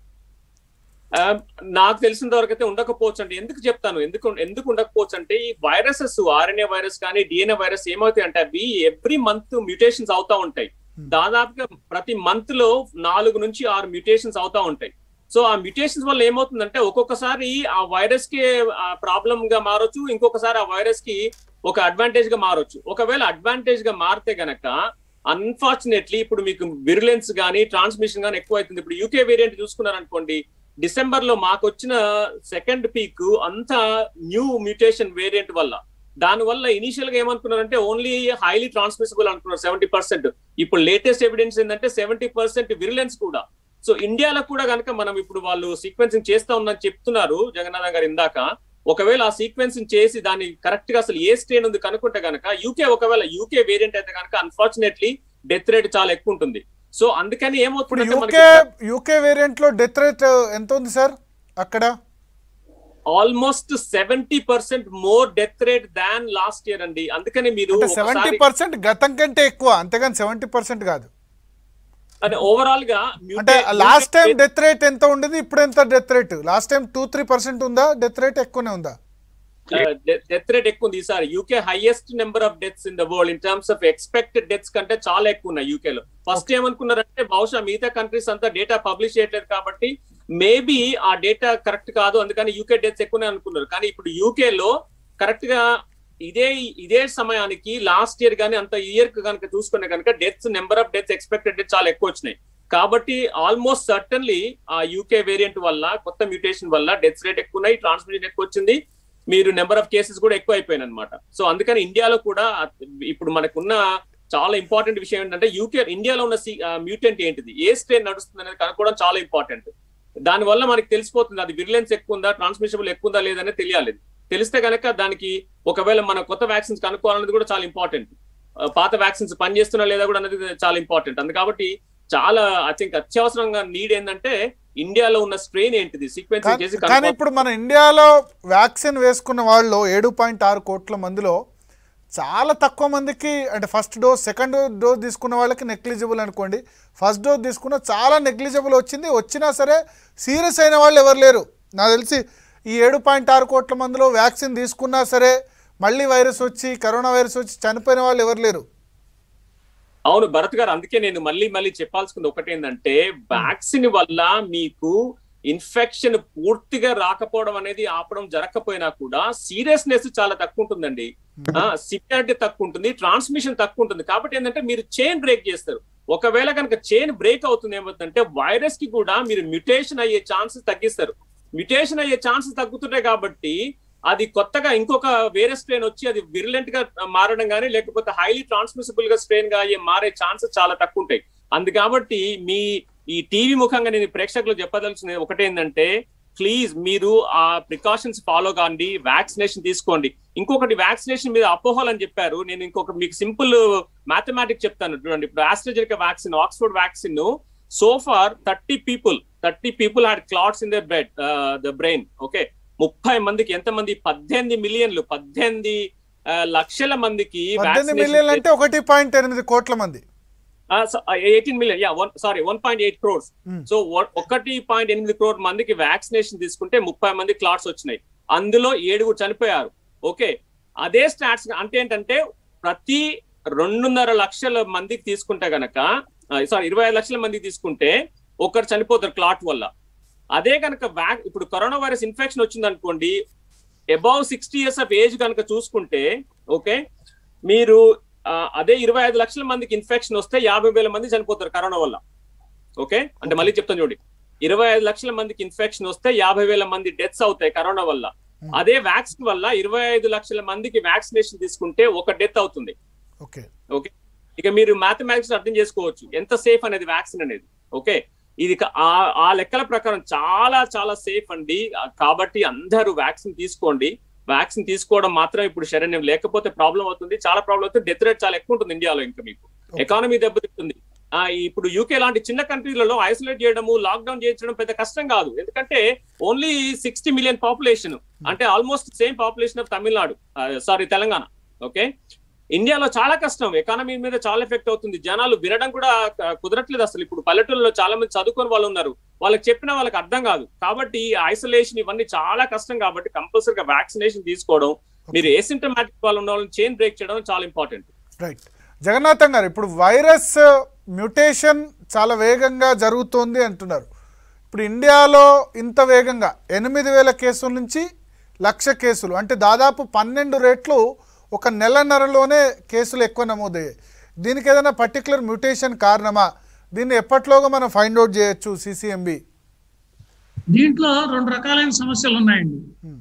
నాకు తెలిసినంత వరకు అయితే ఉండకపోవచ్చు అండి. ఎందుకు చెప్తాను, ఎందుకు ఎందుకు ఉండకపోవచ్చు అంటే ఈ వైరసెస్, ఆర్ఎన్ఏ వైరస్ కానీ డిఎన్ఏ వైరస్ ఏమవుతాయి అంటే అవి ఎవ్రీ మంత్ మ్యూటేషన్స్ అవుతా ఉంటాయి. దాదాపుగా ప్రతి మంత్ లో నాలుగు నుంచి ఆరు మ్యూటేషన్స్ అవుతా ఉంటాయి. సో ఆ మ్యూటేషన్స్ వల్ల ఏమవుతుందంటే ఒక్కొక్కసారి ఆ వైరస్ కి ప్రాబ్లమ్ గా మారొచ్చు, ఇంకొకసారి ఆ వైరస్ కి ఒక అడ్వాంటేజ్ గా మారొచ్చు. ఒకవేళ అడ్వాంటేజ్ గా మారితే గనక అన్ఫార్చునేట్లీ ఇప్పుడు మీకు విరులెన్స్ కానీ ట్రాన్స్మిషన్ కానీ ఎక్కువ అవుతుంది. ఇప్పుడు యూకే వేరియంట్ చూసుకున్నారనుకోండి, డిసెంబర్ లో మాకు వచ్చిన సెకండ్ పీక్ అంతా న్యూ మ్యూటేషన్ వేరియంట్ వల్ల. దానివల్ల ఇనిషియల్ గా ఏమనుకున్నారంటే ఓన్లీ హైలీ ట్రాన్స్మిసిబుల్ అనుకున్నారు సెవెంటీ పర్సెంట్. ఇప్పుడు లేటెస్ట్ ఎవిడెన్స్ ఏంటంటే సెవెంటీ పర్సెంట్ విరులెన్స్ కూడా. సో ఇండియాలో కూడా కనుక మనం ఇప్పుడు వాళ్ళు సీక్వెన్సింగ్ చేస్తా ఉందని చెప్తున్నారు జగన్నాథ్ గారు ఇందాక. ఒకవేళ ఆ సీక్వెన్సింగ్ చేసి దాన్ని కరెక్ట్ గా అసలు ఏ స్ట్రెయిన్ ఉంది కనుక్కుంటే కనుక యూకే ఒకవేళ యూకే వేరియంట్ అయితే కనుక అన్ఫార్చునేట్లీ డెత్ రేట్ చాలా ఎక్కువ ఉంటుంది. సో అందుకని ఏమవుతుంది,
యూకే యూకే వేరియంట్ లో డెత్ రేట్ ఎంత ఉంది సార్ అక్కడ?
Almost seventy percent more death rate than last year అండి. అందుకని మీరు
సెవెంటీ పర్సెంట్ గతం కంటే ఎక్కువ, అంతేగాని సెవెంటీ పర్సెంట్ కాదు.
అంటే ఓవరాల్ గా
అంటే లాస్ట్ టైం డెత్ రేట్ ఎంత ఉండేది, ఇప్పుడు ఎంత death rate? Last time two three percent ఉందా, డెత్ రేట్ ఎక్కువనే ఉందా?
డెత్ రేట్ ఎక్కువ ఉంది ఈసారి. UK highest number of deaths in the world in terms of expected deaths కంటే చాలా ఎక్కువ ఉన్నాయి యూకేలో. ఫస్ట్ ఏమనుకున్నారంటే బహుశా మిగతా కంట్రీస్ అంతా డేటా పబ్లిష్ చేయట్లేదు కాబట్టి మేబీ ఆ డేటా కరెక్ట్ కాదు, అందుకని యూకే డెత్స్ ఎక్కువనే అనుకున్నారు. కానీ ఇప్పుడు యూకేలో కరెక్ట్ గా ఇదే ఇదే సమయానికి లాస్ట్ ఇయర్ కానీ అంత ఇయర్ కనుక చూసుకునే కనుక deaths number of deaths expected death చాలా ఎక్కువ వచ్చినాయి. కాబట్టి ఆల్మోస్ట్ సర్టన్లీ ఆ యూకే వేరియంట్ వల్ల, కొత్త మ్యూటేషన్ వల్ల డెత్స్ రేట్ ఎక్కువ ఉన్నాయి, ట్రాన్స్మిషన్ ఎక్కువ వచ్చింది, మీరు నెంబర్ ఆఫ్ కేసెస్ కూడా ఎక్కువ అయిపోయినాయి అనమాట. సో అందుకని ఇండియాలో కూడా ఇప్పుడు మనకున్న చాలా ఇంపార్టెంట్ విషయం ఏంటంటే యూకే ఇండియాలో ఉన్న మ్యూటెంట్ ఏంటిది, ఏ స్ట్రెయిన్ నడుస్తుంది అనేది కనుక్కోవడం చాలా ఇంపార్టెంట్. దానివల్ల మనకి తెలిసిపోతుంది అది విరులెన్స్ ఎక్కువ ఉందా, ట్రాన్స్మిషబుల్ ఎక్కువ ఉందా లేదనే తెలియాలి. తెలిస్తే కనుక దానికి ఒకవేళ మన కొత్త వ్యాక్సిన్స్ కనుక్కోవాలనేది కూడా చాలా ఇంపార్టెంట్. పాత వ్యాక్సిన్స్ పనిచేస్తున్నా లేదా కూడా అనేది చాలా ఇంపార్టెంట్. అందు కాబట్టి చాలా ఐ థింక్ అత్యవసరంగా నీడ్ ఏంటంటే ఇండియాలో ఉన్న స్ట్రెయిన్ ఏంటిది సీక్వెన్సింగ్ చేసి.
కానీ ఇప్పుడు మన ఇండియాలో వ్యాక్సిన్ వేసుకున్న వాళ్ళు ఏడు పాయింట్ ఆరు కోట్ల మందిలో చాలా తక్కువ మందికి, అంటే ఫస్ట్ డోస్ సెకండ్ డోస్ తీసుకున్న వాళ్ళకి నెగ్లిజిబుల్ అనుకోండి, ఫస్ట్ డోస్ తీసుకున్న చాలా నెగ్లిజిబుల్ వచ్చింది. వచ్చినా సరే సీరియస్ అయిన వాళ్ళు ఎవరు లేరు నాకు తెలిసి. ఈ ఏడు పాయింట్ ఆరు కోట్ల మందిలో వ్యాక్సిన్ తీసుకున్నా సరే మళ్ళీ వైరస్ వచ్చి కరోనా వైరస్ వచ్చి చనిపోయిన వాళ్ళు ఎవరు లేరు.
అవును భరత్ గారు, అందుకే నేను మళ్ళీ మళ్ళీ చెప్పాల్సింది ఒకటి ఏంటంటే వ్యాక్సిన్ వల్ల మీకు ఇన్ఫెక్షన్ పూర్తిగా రాకపోవడం అనేది ఆపడం జరగకపోయినా కూడా సీరియస్నెస్ చాలా తక్కువ ఉంటుందండి, సివియారిటీ తక్కువ ఉంటుంది, ట్రాన్స్మిషన్ తక్కువ ఉంటుంది. కాబట్టి ఏంటంటే మీరు చైన్ బ్రేక్ చేస్తారు. ఒకవేళ కనుక చైన్ బ్రేక్ అవుతుంది ఏమవుతుందంటే వైరస్ కి కూడా మీరు మ్యుటేషన్ అయ్యే ఛాన్సెస్ తగ్గిస్తారు. మ్యుటేషన్ అయ్యే ఛాన్సెస్ తగ్గుతుంటాయి కాబట్టి అది కొత్తగా ఇంకొక వేరే స్ట్రెయిన్ వచ్చి అది విరులెంట్ గా మారడం కానీ లేకపోతే హైలీ ట్రాన్స్మిసిబుల్ గా స్ట్రెయిన్ గా అయ్యే మారే ఛాన్సెస్ చాలా తక్కువ ఉంటాయి. అందు కాబట్టి మీ ఈ టీవీ ముఖంగా నేను ప్రేక్షకులు చెప్పదలుచుకునేది ఒకటేంటంటే ప్లీజ్ మీరు ఆ ప్రికాషన్స్ ఫాలో కాండి, వ్యాక్సినేషన్ తీసుకోండి. ఇంకొకటి వ్యాక్సినేషన్ మీద అపోహలు అని చెప్పారు, నేను ఇంకొక మీకు సింపుల్ మ్యాథమెటిక్స్ చెప్తాను చూడండి. ఇప్పుడు AstraZeneca vaccine, Oxford vaccine so far thirty people thirty people had clots in their bread the brain. Okay, ముప్పై మందికి ఎంతమంది పద్దెనిమిది మిలియన్లు పద్దెనిమిది లక్షల మందికి
అంటే ఒకటి పాయింట్ ఎనిమిది కోట్ల మంది
eighteen million yeah one sorry one point eight crores. So ఒకటి పాయింట్ ఎనిమిది క్రోర్ మందికి వ్యాక్సినేషన్ తీసుకుంటే ముప్పై మంది క్లాట్స్ వచ్చినాయి, అందులో ఏడుగురు చనిపోయారు. ఓకే, అదే స్టాట్స్ అంటే ఏంటంటే ప్రతి రెండున్నర లక్షల మందికి తీసుకుంటే గనక సారీ ఇరవై ఐదు లక్షల మందికి తీసుకుంటే ఒకరు చనిపోతారు క్లాట్ వల్ల. అదే కనుక వ్యాక్ ఇప్పుడు కరోనా వైరస్ ఇన్ఫెక్షన్ వచ్చింది అనుకోండి, above sixty years of age కనుక చూసుకుంటే ఓకే మీరు అదే ఇరవై ఐదు లక్షల మందికి ఇన్ఫెక్షన్ వస్తే యాభై వేల మంది చనిపోతారు కరోనా వల్ల. ఓకే, అంటే మళ్ళీ చెప్తాను చూడండి, ఇరవై ఐదు లక్షల మందికి ఇన్ఫెక్షన్ వస్తే యాభై వేల మంది డెత్స్ అవుతాయి కరోనా వల్ల. అదే వ్యాక్సిన్ వల్ల ఇరవై ఐదు లక్షల మందికి వ్యాక్సినేషన్ తీసుకుంటే ఒక డెత్ అవుతుంది. ఓకే ఓకే ఇక మీరు మ్యాథమెటిక్స్ అర్థం చేసుకోవచ్చు ఎంత సేఫ్ అనేది వ్యాక్సిన్ అనేది. ఓకే, ఇది ఆ లెక్కల ప్రకారం చాలా చాలా సేఫ్ అండి. కాబట్టి అందరూ వ్యాక్సిన్ తీసుకోండి. వ్యాక్సిన్ తీసుకోవడం మాత్రం ఇప్పుడు శరణ్యం, లేకపోతే ప్రాబ్లం అవుతుంది, చాలా ప్రాబ్లం అవుతుంది. డెత్ రేట్ చాలా ఎక్కువ ఉంటుంది ఇండియాలో. ఇంకా మీకు ఎకానమీ దెబ్బతింటుంది. ఆ ఇప్పుడు యూకే లాంటి చిన్న కంట్రీలలో ఐసోలేట్ చేయడము, లాక్డౌన్ చేయించడం పెద్ద కష్టం కాదు, ఎందుకంటే ఓన్లీ సిక్స్టీ మిలియన్ పాపులేషన్, అంటే almost same population of Tamil Nadu sorry Telangana. Okay, ఇండియాలో చాలా కష్టం, ఎకానమీ మీద చాలా ఎఫెక్ట్ అవుతుంది. జనాలు వినడం కూడా కుదరట్లేదు అసలు. ఇప్పుడు పల్లెటూళ్ళలో చాలా మంది చదువుకొని వాళ్ళు ఉన్నారు, వాళ్ళకి చెప్పినా వాళ్ళకి అర్థం కాదు. కాబట్టి ఐసోలేషన్ ఇవన్నీ చాలా కష్టం. కాబట్టి కంపల్సరీగా వ్యాక్సినేషన్ తీసుకోవడం, మీరు ఏసింటమాటిక్ వాళ్ళు ఉన్న వాళ్ళని చైన్ బ్రేక్ చేయడం చాలా ఇంపార్టెంట్.
రైట్ జగన్నాథం గారు, ఇప్పుడు వైరస్ మ్యుటేషన్ చాలా వేగంగా జరుగుతోంది అంటున్నారు. ఇప్పుడు ఇండియాలో ఇంత వేగంగా ఎనిమిది వేల కేసుల నుంచి లక్ష కేసులు, అంటే దాదాపు పన్నెండు రేట్లు ఒక నెలన్నరలోనే కేసులు ఎక్కువ నమోదయ్యాయి. దీనికి ఏదైనా పర్టికులర్ మ్యూటేషన్ కారణమా? దీన్ని ఎప్పట్లోగా మనం ఫైండ్ అవుట్ చేయొచ్చు సిసిఎంబి?
దీంట్లో రెండు రకాలైన సమస్యలు ఉన్నాయండి.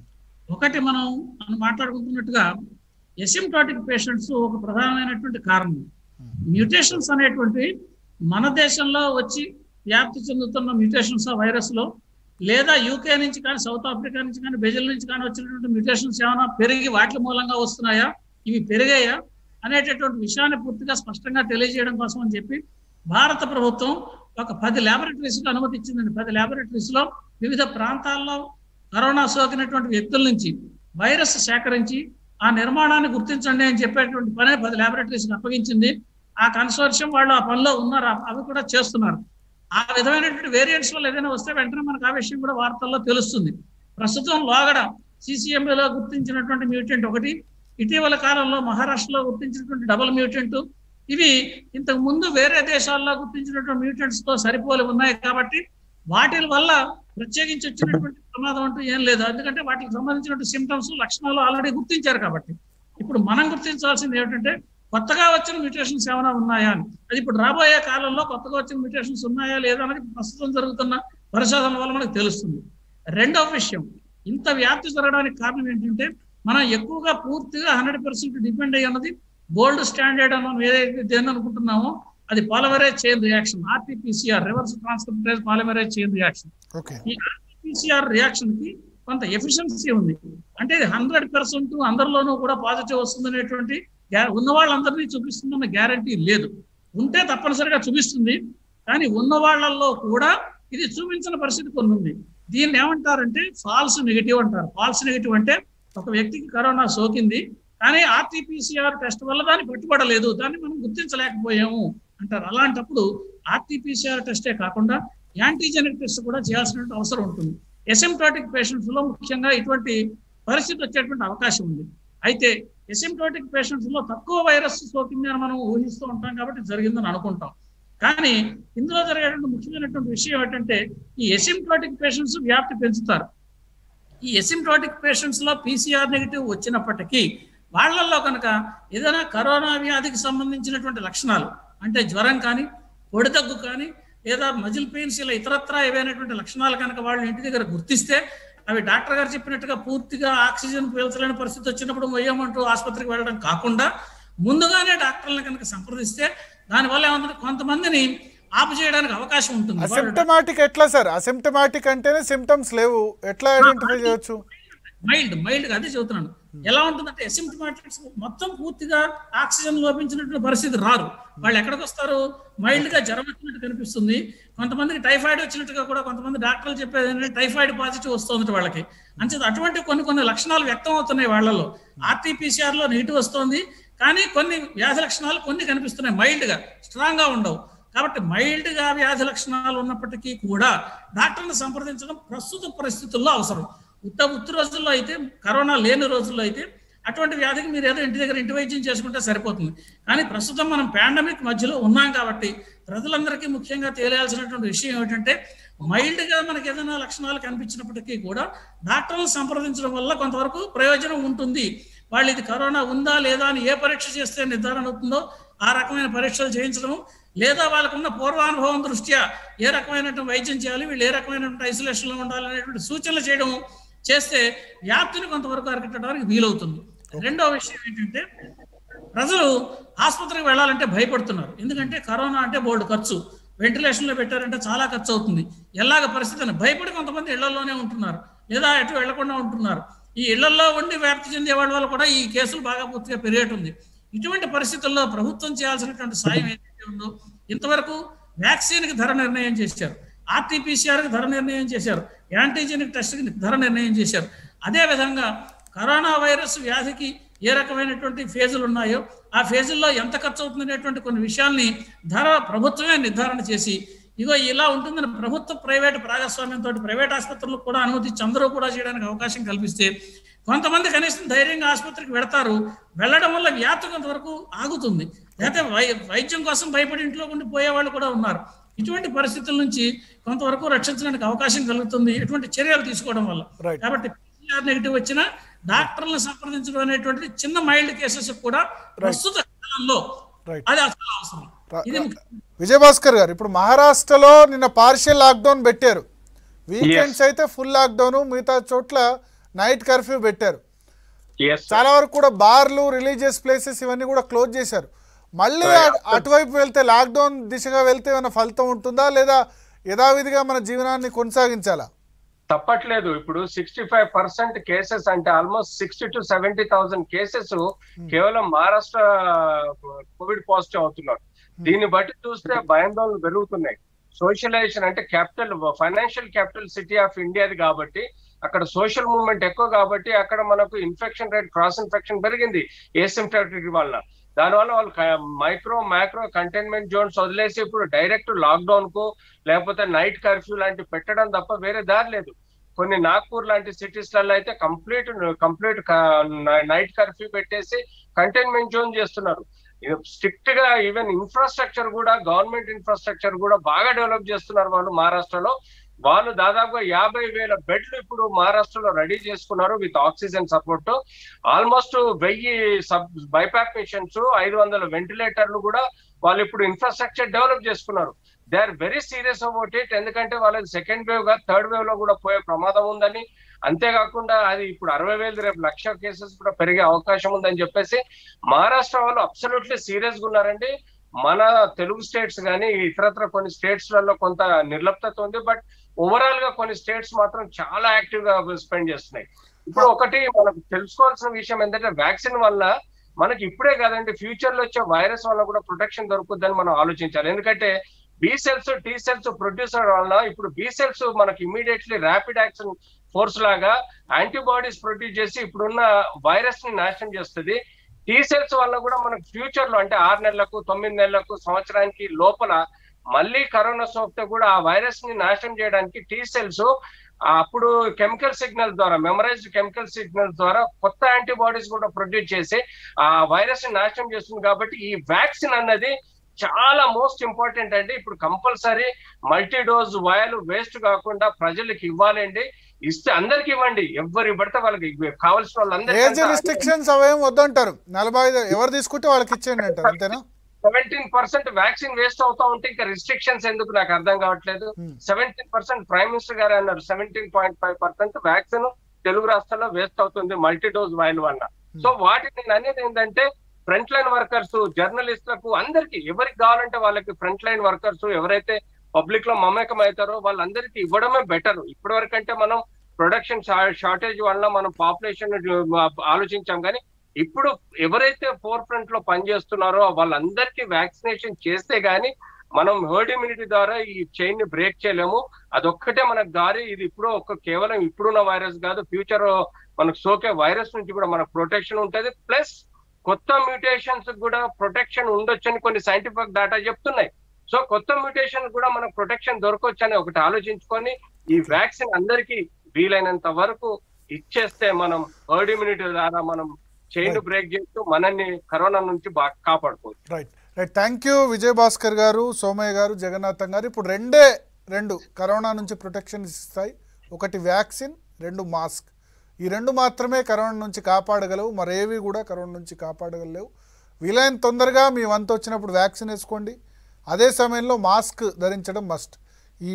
ఒకటి మనం మనం మాట్లాడుకుంటున్నట్టుగా ఎసిమ్ప్టాటిక్ పేషెంట్స్ ఒక ప్రధానమైనటువంటి కారణం. మ్యూటేషన్స్ అనేటువంటి మన దేశంలో వచ్చి వ్యాప్తి చెందుతున్న మ్యూటేషన్స్ ఆ వైరస్ లో, లేదా యూకే నుంచి కానీ సౌత్ ఆఫ్రికా నుంచి కానీ బ్రెజిల్ నుంచి కానీ వచ్చినటువంటి మ్యూటేషన్స్ ఏమైనా పెరిగి వాటి మూలంగా వస్తున్నాయా, ఇవి పెరిగాయా అనేటటువంటి విషయాన్ని పూర్తిగా స్పష్టంగా తెలియజేయడం కోసం అని చెప్పి భారత ప్రభుత్వం ఒక పది ల్యాబొరేటరీస్ కు అనుమతి ఇచ్చిందండి. పది ల్యాబొరేటరీస్ లో వివిధ ప్రాంతాల్లో కరోనా సోకినటువంటి వ్యక్తుల నుంచి వైరస్ సేకరించి ఆ నిర్మాణాన్ని గుర్తించండి అని చెప్పేటువంటి పని పది ల్యాబొరేటరీస్ అప్పగించింది. ఆ కన్సోర్షియం వాళ్ళు ఆ పనిలో ఉన్నారు, అవి కూడా చేస్తున్నారు. ఆ విధమైనటువంటి వేరియంట్స్ వల్ల ఏదైనా వస్తే వెంటనే మనకు ఆ విషయం కూడా వార్తల్లో తెలుస్తుంది. ప్రస్తుతం లోగడ సిసిఎంబిలో గుర్తించినటువంటి మ్యూటెంట్ ఒకటి, ఇటీవల కాలంలో మహారాష్ట్రలో గుర్తించినటువంటి డబుల్ మ్యూటెంట్, ఇవి ఇంతకు ముందు వేరే దేశాల్లో గుర్తించినటువంటి మ్యూటెంట్స్ తో సరిపోలి ఉన్నాయి. కాబట్టి వాటి వల్ల ప్రత్యేకించి వచ్చినటువంటి ప్రమాదం అంటూ ఏం లేదు. ఎందుకంటే వాటికి సంబంధించినటువంటి సిమ్టమ్స్ లక్షణాలు ఆల్రెడీ గుర్తించారు. కాబట్టి ఇప్పుడు మనం గుర్తించాల్సింది ఏమిటంటే కొత్తగా వచ్చిన మ్యూటేషన్స్ ఏమైనా ఉన్నాయా అని. అది ఇప్పుడు రాబోయే కాలంలో కొత్తగా వచ్చిన మ్యూటేషన్స్ ఉన్నాయా లేదా అనేది ప్రస్తుతం జరుగుతున్న పరిశోధన వల్ల మనకు తెలుస్తుంది. రెండవ విషయం, ఇంత వ్యాప్తి జరగడానికి కారణం ఏంటంటే మనం ఎక్కువగా పూర్తిగా హండ్రెడ్ పర్సెంట్ డిపెండ్ అయ్యి ఉన్నది గోల్డ్ స్టాండర్డ్ అని మనం ఏదైతే దేన్ని అనుకుంటున్నామో అది polymerase chain reaction, RTPCR, reverse transcriptase polymerase chain reaction. ఈ ఆర్టీపీసీఆర్ రియాక్షన్ కి కొంత ఎఫిషియన్సీ ఉంది. అంటే ఇది హండ్రెడ్ పర్సెంట్ అందరిలోనూ కూడా పాజిటివ్ వస్తుంది అనేటువంటి ఉన్న వాళ్ళందరినీ చూపిస్తుందన్న గ్యారంటీ లేదు. ఉంటే తప్పనిసరిగా చూపిస్తుంది, కానీ ఉన్న వాళ్ళల్లో కూడా ఇది చూపించిన పరిస్థితి కొన్ని ఉంది. దీన్ని ఏమంటారంటే ఫాల్స్ నెగిటివ్ అంటారు. ఫాల్స్ నెగిటివ్ అంటే ఒక వ్యక్తికి కరోనా సోకింది కానీ ఆర్టీపీసీఆర్ టెస్ట్ వల్ల దాన్ని పట్టుబడలేదు, దాన్ని మనం గుర్తించలేకపోయాము అంటారు. అలాంటప్పుడు ఆర్టీపీసీఆర్ టెస్టే కాకుండా యాంటీజెనిక్ టెస్ట్ కూడా చేయాల్సిన అవసరం ఉంటుంది. ఎసిమ్ప్టాటిక్ పేషెంట్స్ లో ముఖ్యంగా ఇటువంటి పరిస్థితి వచ్చేటువంటి అవకాశం ఉంది. అయితే ఎసిమ్ప్టాటిక్ పేషెంట్స్ లో తక్కువ వైరస్ సోకింది అని మనం ఊహిస్తూ ఉంటాం కాబట్టి జరిగిందని అనుకుంటాం. కానీ ఇందులో జరిగేటువంటి ముఖ్యమైనటువంటి విషయం ఏంటంటే ఈ ఎసిమ్ప్టాటిక్ పేషెంట్స్ వ్యాప్తి పెంచుతారు. ఈ ఎసిమ్ప్టాటిక్ పేషెంట్స్ లో పీసీఆర్ నెగిటివ్ వచ్చినప్పటికీ వాళ్ళల్లో కనుక ఏదైనా కరోనా వ్యాధికి సంబంధించినటువంటి లక్షణాలు అంటే జ్వరం కానీ, పొడి దగ్గు కానీ, లేదా మజిల్ పెయిన్స్ ఇలా ఇతరత్రా ఏవైనటువంటి లక్షణాలు కనుక వాళ్ళు ఇంటి దగ్గర గుర్తిస్తే అవి డాక్టర్ గారు చెప్పినట్టుగా పూర్తిగా ఆక్సిజన్ పీల్చలేని పరిస్థితి వచ్చినప్పుడు మొయ్యమంటూ ఆసుపత్రికి వెళ్ళడం కాకుండా ముందుగానే డాక్టర్లను కనుక సంప్రదిస్తే దానివల్ల ఏమంటే కొంతమందిని ఆపు చేయడానికి అవకాశం ఉంటుంది.
అసిమ్టమాటిక్ ఎట్లా సార్? అసిమ్టమాటిక్ అంటేనే సిమ్టమ్స్ లేవు, ఎట్లా ఐడెంటిఫై చేయొచ్చు?
మైల్డ్ మైల్డ్ అదే చెబుతున్నాను. ఎలా ఉంటుందంటే అసిమ్టమాటిక్స్ మొత్తం పూర్తిగా ఆక్సిజన్ లోపించినటువంటి పరిస్థితి రారు. వాళ్ళు ఎక్కడికి వస్తారు? మైల్డ్ గా జ్వరం వచ్చినట్టు కనిపిస్తుంది, కొంతమందికి టైఫాయిడ్ వచ్చినట్టుగా కూడా కొంతమంది డాక్టర్లు చెప్పేది ఏంటంటే టైఫాయిడ్ పాజిటివ్ వస్తుంది వాళ్ళకి. అంచేత అటువంటి కొన్ని కొన్ని లక్షణాలు వ్యక్తం అవుతున్నాయి వాళ్ళలో. ఆర్టీపీసీఆర్ లో నెగిటివ్ వస్తుంది కానీ కొన్ని వ్యాధి లక్షణాలు కొన్ని కనిపిస్తున్నాయి, మైల్డ్ గా స్ట్రాంగ్ గా ఉండవు. కాబట్టి మైల్డ్ గా వ్యాధి లక్షణాలు ఉన్నప్పటికీ కూడా డాక్టర్ని సంప్రదించడం ప్రస్తుత పరిస్థితుల్లో అవసరం. ఉత్త ఉత్త రోజుల్లో అయితే, కరోనా లేని రోజుల్లో అయితే అటువంటి వ్యాధికి మీరు ఏదో ఇంటి దగ్గర ఇంటి వైద్యం చేసుకుంటే సరిపోతుంది. కానీ ప్రస్తుతం మనం పాండమిక్ మధ్యలో ఉన్నాం కాబట్టి ప్రజలందరికీ ముఖ్యంగా తెలియాల్సినటువంటి విషయం ఏమిటంటే మైల్డ్ గా మనకి ఏదైనా లక్షణాలు కనిపించినప్పటికీ కూడా డాక్టర్లను సంప్రదించడం వల్ల కొంతవరకు ప్రయోజనం ఉంటుంది. వాళ్ళు ఇది కరోనా ఉందా లేదా అని ఏ పరీక్ష చేస్తే నిర్ధారణ అవుతుందో ఆ రకమైన పరీక్షలు చేయించడం, లేదా వాళ్ళకున్న పూర్వానుభవం దృష్ట్యా ఏ రకమైనటువంటి వైద్యం చేయాలి, వీళ్ళు ఏ రకమైనటువంటి ఐసోలేషన్ లో ఉండాలి అనేటువంటి సూచనలు చేయడం చేస్తే వ్యాప్తిని కొంతవరకు అరికట్టడానికి వీలవుతుంది. రెండో విషయం ఏంటంటే ప్రజలు ఆసుపత్రికి వెళ్ళాలంటే భయపడుతున్నారు. ఎందుకంటే కరోనా అంటే బోర్డు ఖర్చు, వెంటిలేషన్ లో పెట్టారంటే చాలా ఖర్చు అవుతుంది, ఎలాగ పరిస్థితిని భయపడి కొంతమంది ఇళ్లలోనే ఉంటున్నారు లేదా ఎటు వెళ్లకుండా ఉంటున్నారు. ఈ ఇళ్లలో ఉండి వ్యాప్తి చెందే వాళ్ళ వల్ల కూడా ఈ కేసులు బాగా పూర్తిగా పెరిగేటుంది. ఇటువంటి పరిస్థితుల్లో ప్రభుత్వం చేయాల్సినటువంటి సాయం ఏదైతే ఉందో, ఇంతవరకు వ్యాక్సిన్ కి ధర నిర్ణయం చేశారు, ఆర్టీపీసీఆర్ కి ధర నిర్ణయం చేశారు, యాంటీజెనిక్ టెస్ట్ కి ధర నిర్ణయం చేశారు. అదేవిధంగా కరోనా వైరస్ వ్యాధికి ఏ రకమైనటువంటి ఫేజులు ఉన్నాయో ఆ ఫేజుల్లో ఎంత ఖర్చు అవుతుందనేటువంటి కొన్ని విషయాల్ని ధర ప్రభుత్వమే నిర్ధారణ చేసి ఇగో ఇలా ఉంటుందని ప్రభుత్వ ప్రైవేట్ భాగస్వామ్యంతో ప్రైవేట్ ఆసుపత్రులకు కూడా అనుమతించి అందరూ కూడా చేయడానికి అవకాశం కల్పిస్తే కొంతమంది కనీసం ధైర్యంగా ఆసుపత్రికి వెళతారు. వెళ్ళడం వల్ల వ్యాప్తి కొంతవరకు ఆగుతుంది. లేకపోతే వై వైద్యం కోసం భయపడి ఇంట్లో ఉండి పోయే వాళ్ళు కూడా ఉన్నారు. ఇటువంటి పరిస్థితుల నుంచి కొంతవరకు రక్షించడానికి అవకాశం కలుగుతుంది ఇటువంటి చర్యలు తీసుకోవడం వల్ల. కాబట్టి పీసీఆర్ నెగిటివ్ వచ్చినా డాక్టర్లను సంప్రదించడం అనేటువంటి చిన్న మైల్డ్ కేసెస్ కూడా ప్రస్తుత కాలంలో
రైట్
అది అసలు అవసరం. ఇది ముఖ్యం.
విజయభాస్కర్ గారు, ఇప్పుడు మహారాష్ట్రలో నిన్న పార్షియల్ లాక్డౌన్ పెట్టారు, వీకెండ్స్ అయితే ఫుల్ లాక్డౌన్, మిగతా చోట్ల నైట్ కర్ఫ్యూ పెట్టారు.
Yes, sir.
చాలా వరకు కూడా బార్లు, రిలీజియస్ ప్లేసెస్ ఇవన్నీ కూడా క్లోజ్ చేశారు. మళ్ళీ అ- అటువైపు వెళ్తే లాక్డౌన్ దిశగా వెళ్తే ఏమైనా ఫలితం ఉంటుందా, లేదా యథావిధిగా మన జీవనాన్ని కొనసాగించాలా?
తప్పట్లేదు. ఇప్పుడు సిక్స్టీ ఫైవ్ పర్సెంట్ కేసెస్ అంటే almost sixty to seventy thousand cases కేవలం మహారాష్ట్ర కోవిడ్ పాజిటివ్ అవుతున్నారు. దీన్ని బట్టి చూస్తే భయాందోళనలు పెరుగుతున్నాయి. సోషలైజేషన్ అంటే capital, financial capital city of ఇండియాది కాబట్టి అక్కడ సోషల్ మూవ్మెంట్ ఎక్కువ కాబట్టి అక్కడ మనకు ఇన్ఫెక్షన్ రేట్, క్రాస్ ఇన్ఫెక్షన్ పెరిగింది ఏసిమ్ప్టమాటిక్ వల్ల. దానివల్ల వాళ్ళు మైక్రో మైక్రో కంటైన్మెంట్ జోన్స్ వదిలేసి ఇప్పుడు డైరెక్ట్ లాక్డౌన్ కు లేకపోతే నైట్ కర్ఫ్యూ లాంటివి పెట్టడం తప్ప వేరే దారి లేదు. కొన్ని నాగ్పూర్ లాంటి సిటీస్ లలో అయితే కంప్లీట్ కంప్లీట్ నైట్ కర్ఫ్యూ పెట్టేసి కంటైన్మెంట్ జోన్ చేస్తున్నారు. స్ట్రిక్ట్ గా ఈవెన్ ఇన్ఫ్రాస్ట్రక్చర్ కూడా, గవర్నమెంట్ ఇన్ఫ్రాస్ట్రక్చర్ కూడా బాగా డెవలప్ చేస్తున్నారు వాళ్ళు మహారాష్ట్రలో. వాళ్ళు దాదాపుగా యాభై వేల బెడ్లు ఇప్పుడు మహారాష్ట్రలో రెడీ చేసుకున్నారు విత్ ఆక్సిజన్ సపోర్ట్. ఆల్మోస్ట్ వెయ్యి సబ్ బైపాక్ మిషన్స్, ఐదు వందల వెంటిలేటర్లు కూడా వాళ్ళు ఇప్పుడు ఇన్ఫ్రాస్ట్రక్చర్ డెవలప్ చేసుకున్నారు. They are very serious about it. ఎందుకంటే వాళ్ళకి సెకండ్ వేవ్ గా థర్డ్ వేవ్ లో కూడా పోయే ప్రమాదం ఉందని, అంతేకాకుండా అది ఇప్పుడు అరవై వేలు రేపు లక్ష కేసెస్ కూడా పెరిగే అవకాశం ఉందని చెప్పేసి మహారాష్ట్ర వాళ్ళు అబ్సల్యూట్లీ సీరియస్ గా ఉన్నారండి. మన తెలుగు స్టేట్స్ కానీ ఇతరత్ర కొన్ని స్టేట్స్ లలో కొంత నిర్లిప్తత ఉంది, బట్ ఓవరాల్ గా కొన్ని స్టేట్స్ మాత్రం చాలా యాక్టివ్ గా స్పెండ్ చేస్తున్నాయి. ఇప్పుడు ఒకటి మనకు తెలుసుకోవాల్సిన విషయం ఏంటంటే వ్యాక్సిన్ వల్ల మనకి ఇప్పుడే కాదండి, ఫ్యూచర్ లో వచ్చే వైరస్ వల్ల కూడా ప్రొటెక్షన్ దొరుకుతుందని మనం ఆలోచించాలి. ఎందుకంటే B cells, T cells produce అవడం వల్ల ఇప్పుడు బి సెల్స్ మనకి ఇమీడియట్లీ ర్యాపిడ్ యాక్షన్ ఫోర్స్ లాగా యాంటీబాడీస్ ప్రొడ్యూస్ చేసి ఇప్పుడున్న వైరస్ ని నాశనం చేస్తుంది. టీ సెల్స్ వల్ల కూడా మనకు ఫ్యూచర్ లో అంటే ఆరు నెలలకు, తొమ్మిది నెలలకు, సంవత్సరానికి లోపల మళ్ళీ కరోనా సోకితే కూడా ఆ వైరస్ ని నాశనం చేయడానికి టీ సెల్స్ అప్పుడు కెమికల్ సిగ్నల్ ద్వారా, మెమరైజ్డ్ కెమికల్ సిగ్నల్ ద్వారా కొత్త యాంటీబాడీస్ కూడా ప్రొడ్యూస్ చేసి ఆ వైరస్ ని నాశనం చేస్తుంది. కాబట్టి ఈ వ్యాక్సిన్ అన్నది చాలా మోస్ట్ ఇంపార్టెంట్ అండి. ఇప్పుడు కంపల్సరీ మల్టీ డోస్ వయలు వేస్ట్ కాకుండా ప్రజలకు ఇవ్వాలండి. ఇస్తే అందరికి ఇవ్వండి, ఎవరు పడితే వాళ్ళకి కావాల్సిన
ఏజ్
వాళ్ళందరికీ.
రిస్ట్రిక్షన్స్ అవేం వద్దంటారు, నలభై ఐదు ఎవరు తీసుకుంటే వాళ్ళకి ఇచ్చేయండి అంటారు, అంతేనా?
సెవెంటీన్ పర్సెంట్ వ్యాక్సిన్ వేస్ట్ అవుతా ఉంటే ఇంకా రిస్ట్రిక్షన్స్ ఎందుకు నాకు అర్థం కావట్లేదు. సెవెంటీన్ పర్సెంట్ ప్రైమ్ మినిస్టర్ గారు అన్నారు, seventeen point five percent vaccine Telugu రాష్ట్రాల్లో వేస్ట్ అవుతుంది మల్టీ డోస్ వైల్ వల్ల. సో వాటిని నేను అనేది ఏంటంటే ఫ్రంట్ లైన్ వర్కర్స్, జర్నలిస్టులకు, అందరికి ఎవరికి కావాలంటే వాళ్ళకి ఫ్రంట్ లైన్ వర్కర్స్ ఎవరైతే పబ్లిక్ లో మమేకం అవుతారో వాళ్ళందరికీ ఇవ్వడమే బెటర్. ఇప్పటి వరకు అంటే మనం ప్రొడక్షన్ షార్టేజ్ వల్ల మనం పాపులేషన్ ఆలోచించాం, కానీ ఇప్పుడు ఎవరైతే ఫోర్ ఫ్రంట్ లో పనిచేస్తున్నారో వాళ్ళందరికీ వ్యాక్సినేషన్ చేస్తే గానీ మనం హర్డ్ ఇమ్యూనిటీ ద్వారా ఈ చైన్ ని బ్రేక్ చేయలేము. అదొక్కటే మనకు దారి. ఇది ఇప్పుడు ఒక కేవలం ఇప్పుడున్న వైరస్ కాదు, ఫ్యూచర్ మనకు సోకే వైరస్ నుంచి కూడా మనకు ప్రొటెక్షన్ ఉంటది. ప్లస్ కొత్త మ్యూటేషన్స్ కూడా ప్రొటెక్షన్ ఉండొచ్చని కొన్ని సైంటిఫిక్ డేటా చెప్తున్నాయి. సో కొత్త మ్యూటేషన్ కూడా మనకు ప్రొటెక్షన్ దొరకవచ్చు అని ఒకటి ఆలోచించుకొని ఈ వ్యాక్సిన్ అందరికీ వీలైనంత వరకు ఇచ్చేస్తే మనం హర్డ్ ఇమ్యూనిటీ ద్వారా మనం చైన్ బ్రేక్ చేస్తూ మనల్ని కరోనా నుంచి బాగా కాపాడుకోవచ్చు.
Right right thank you Vijay Bhaskar గారు, సోమయ్య గారు, జగన్నాథం గారు. ఇప్పుడు రెండే రెండు కరోనా నుంచి ప్రొటెక్షన్ ఇస్తాయి, ఒకటి వ్యాక్సిన్, రెండు మాస్క్. ఈ రెండు మాత్రమే కరోనా నుంచి కాపాడగలవు, మరేవి కూడా కరోనా నుంచి కాపాడగలవు. వీలైన తొందరగా మీ వంతు వచ్చినప్పుడు వ్యాక్సిన్ వేసుకోండి, అదే సమయంలో మాస్క్ ధరించడం మస్ట్. ఈ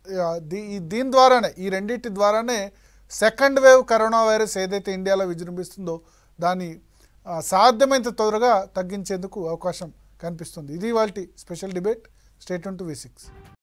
దీని ద్వారానే, ఈ రెండింటి ద్వారానే సెకండ్ వేవ్ కరోనా వైరస్ ఏదైతే ఇండియాలో విజృంభిస్తుందో దాన్ని సాధ్యమైనంత త్వరగా తగ్గించేందుకు అవకాశం కనిపిస్తుంది. ఇది ఇవాల్టి special debate. Stay tune to V six.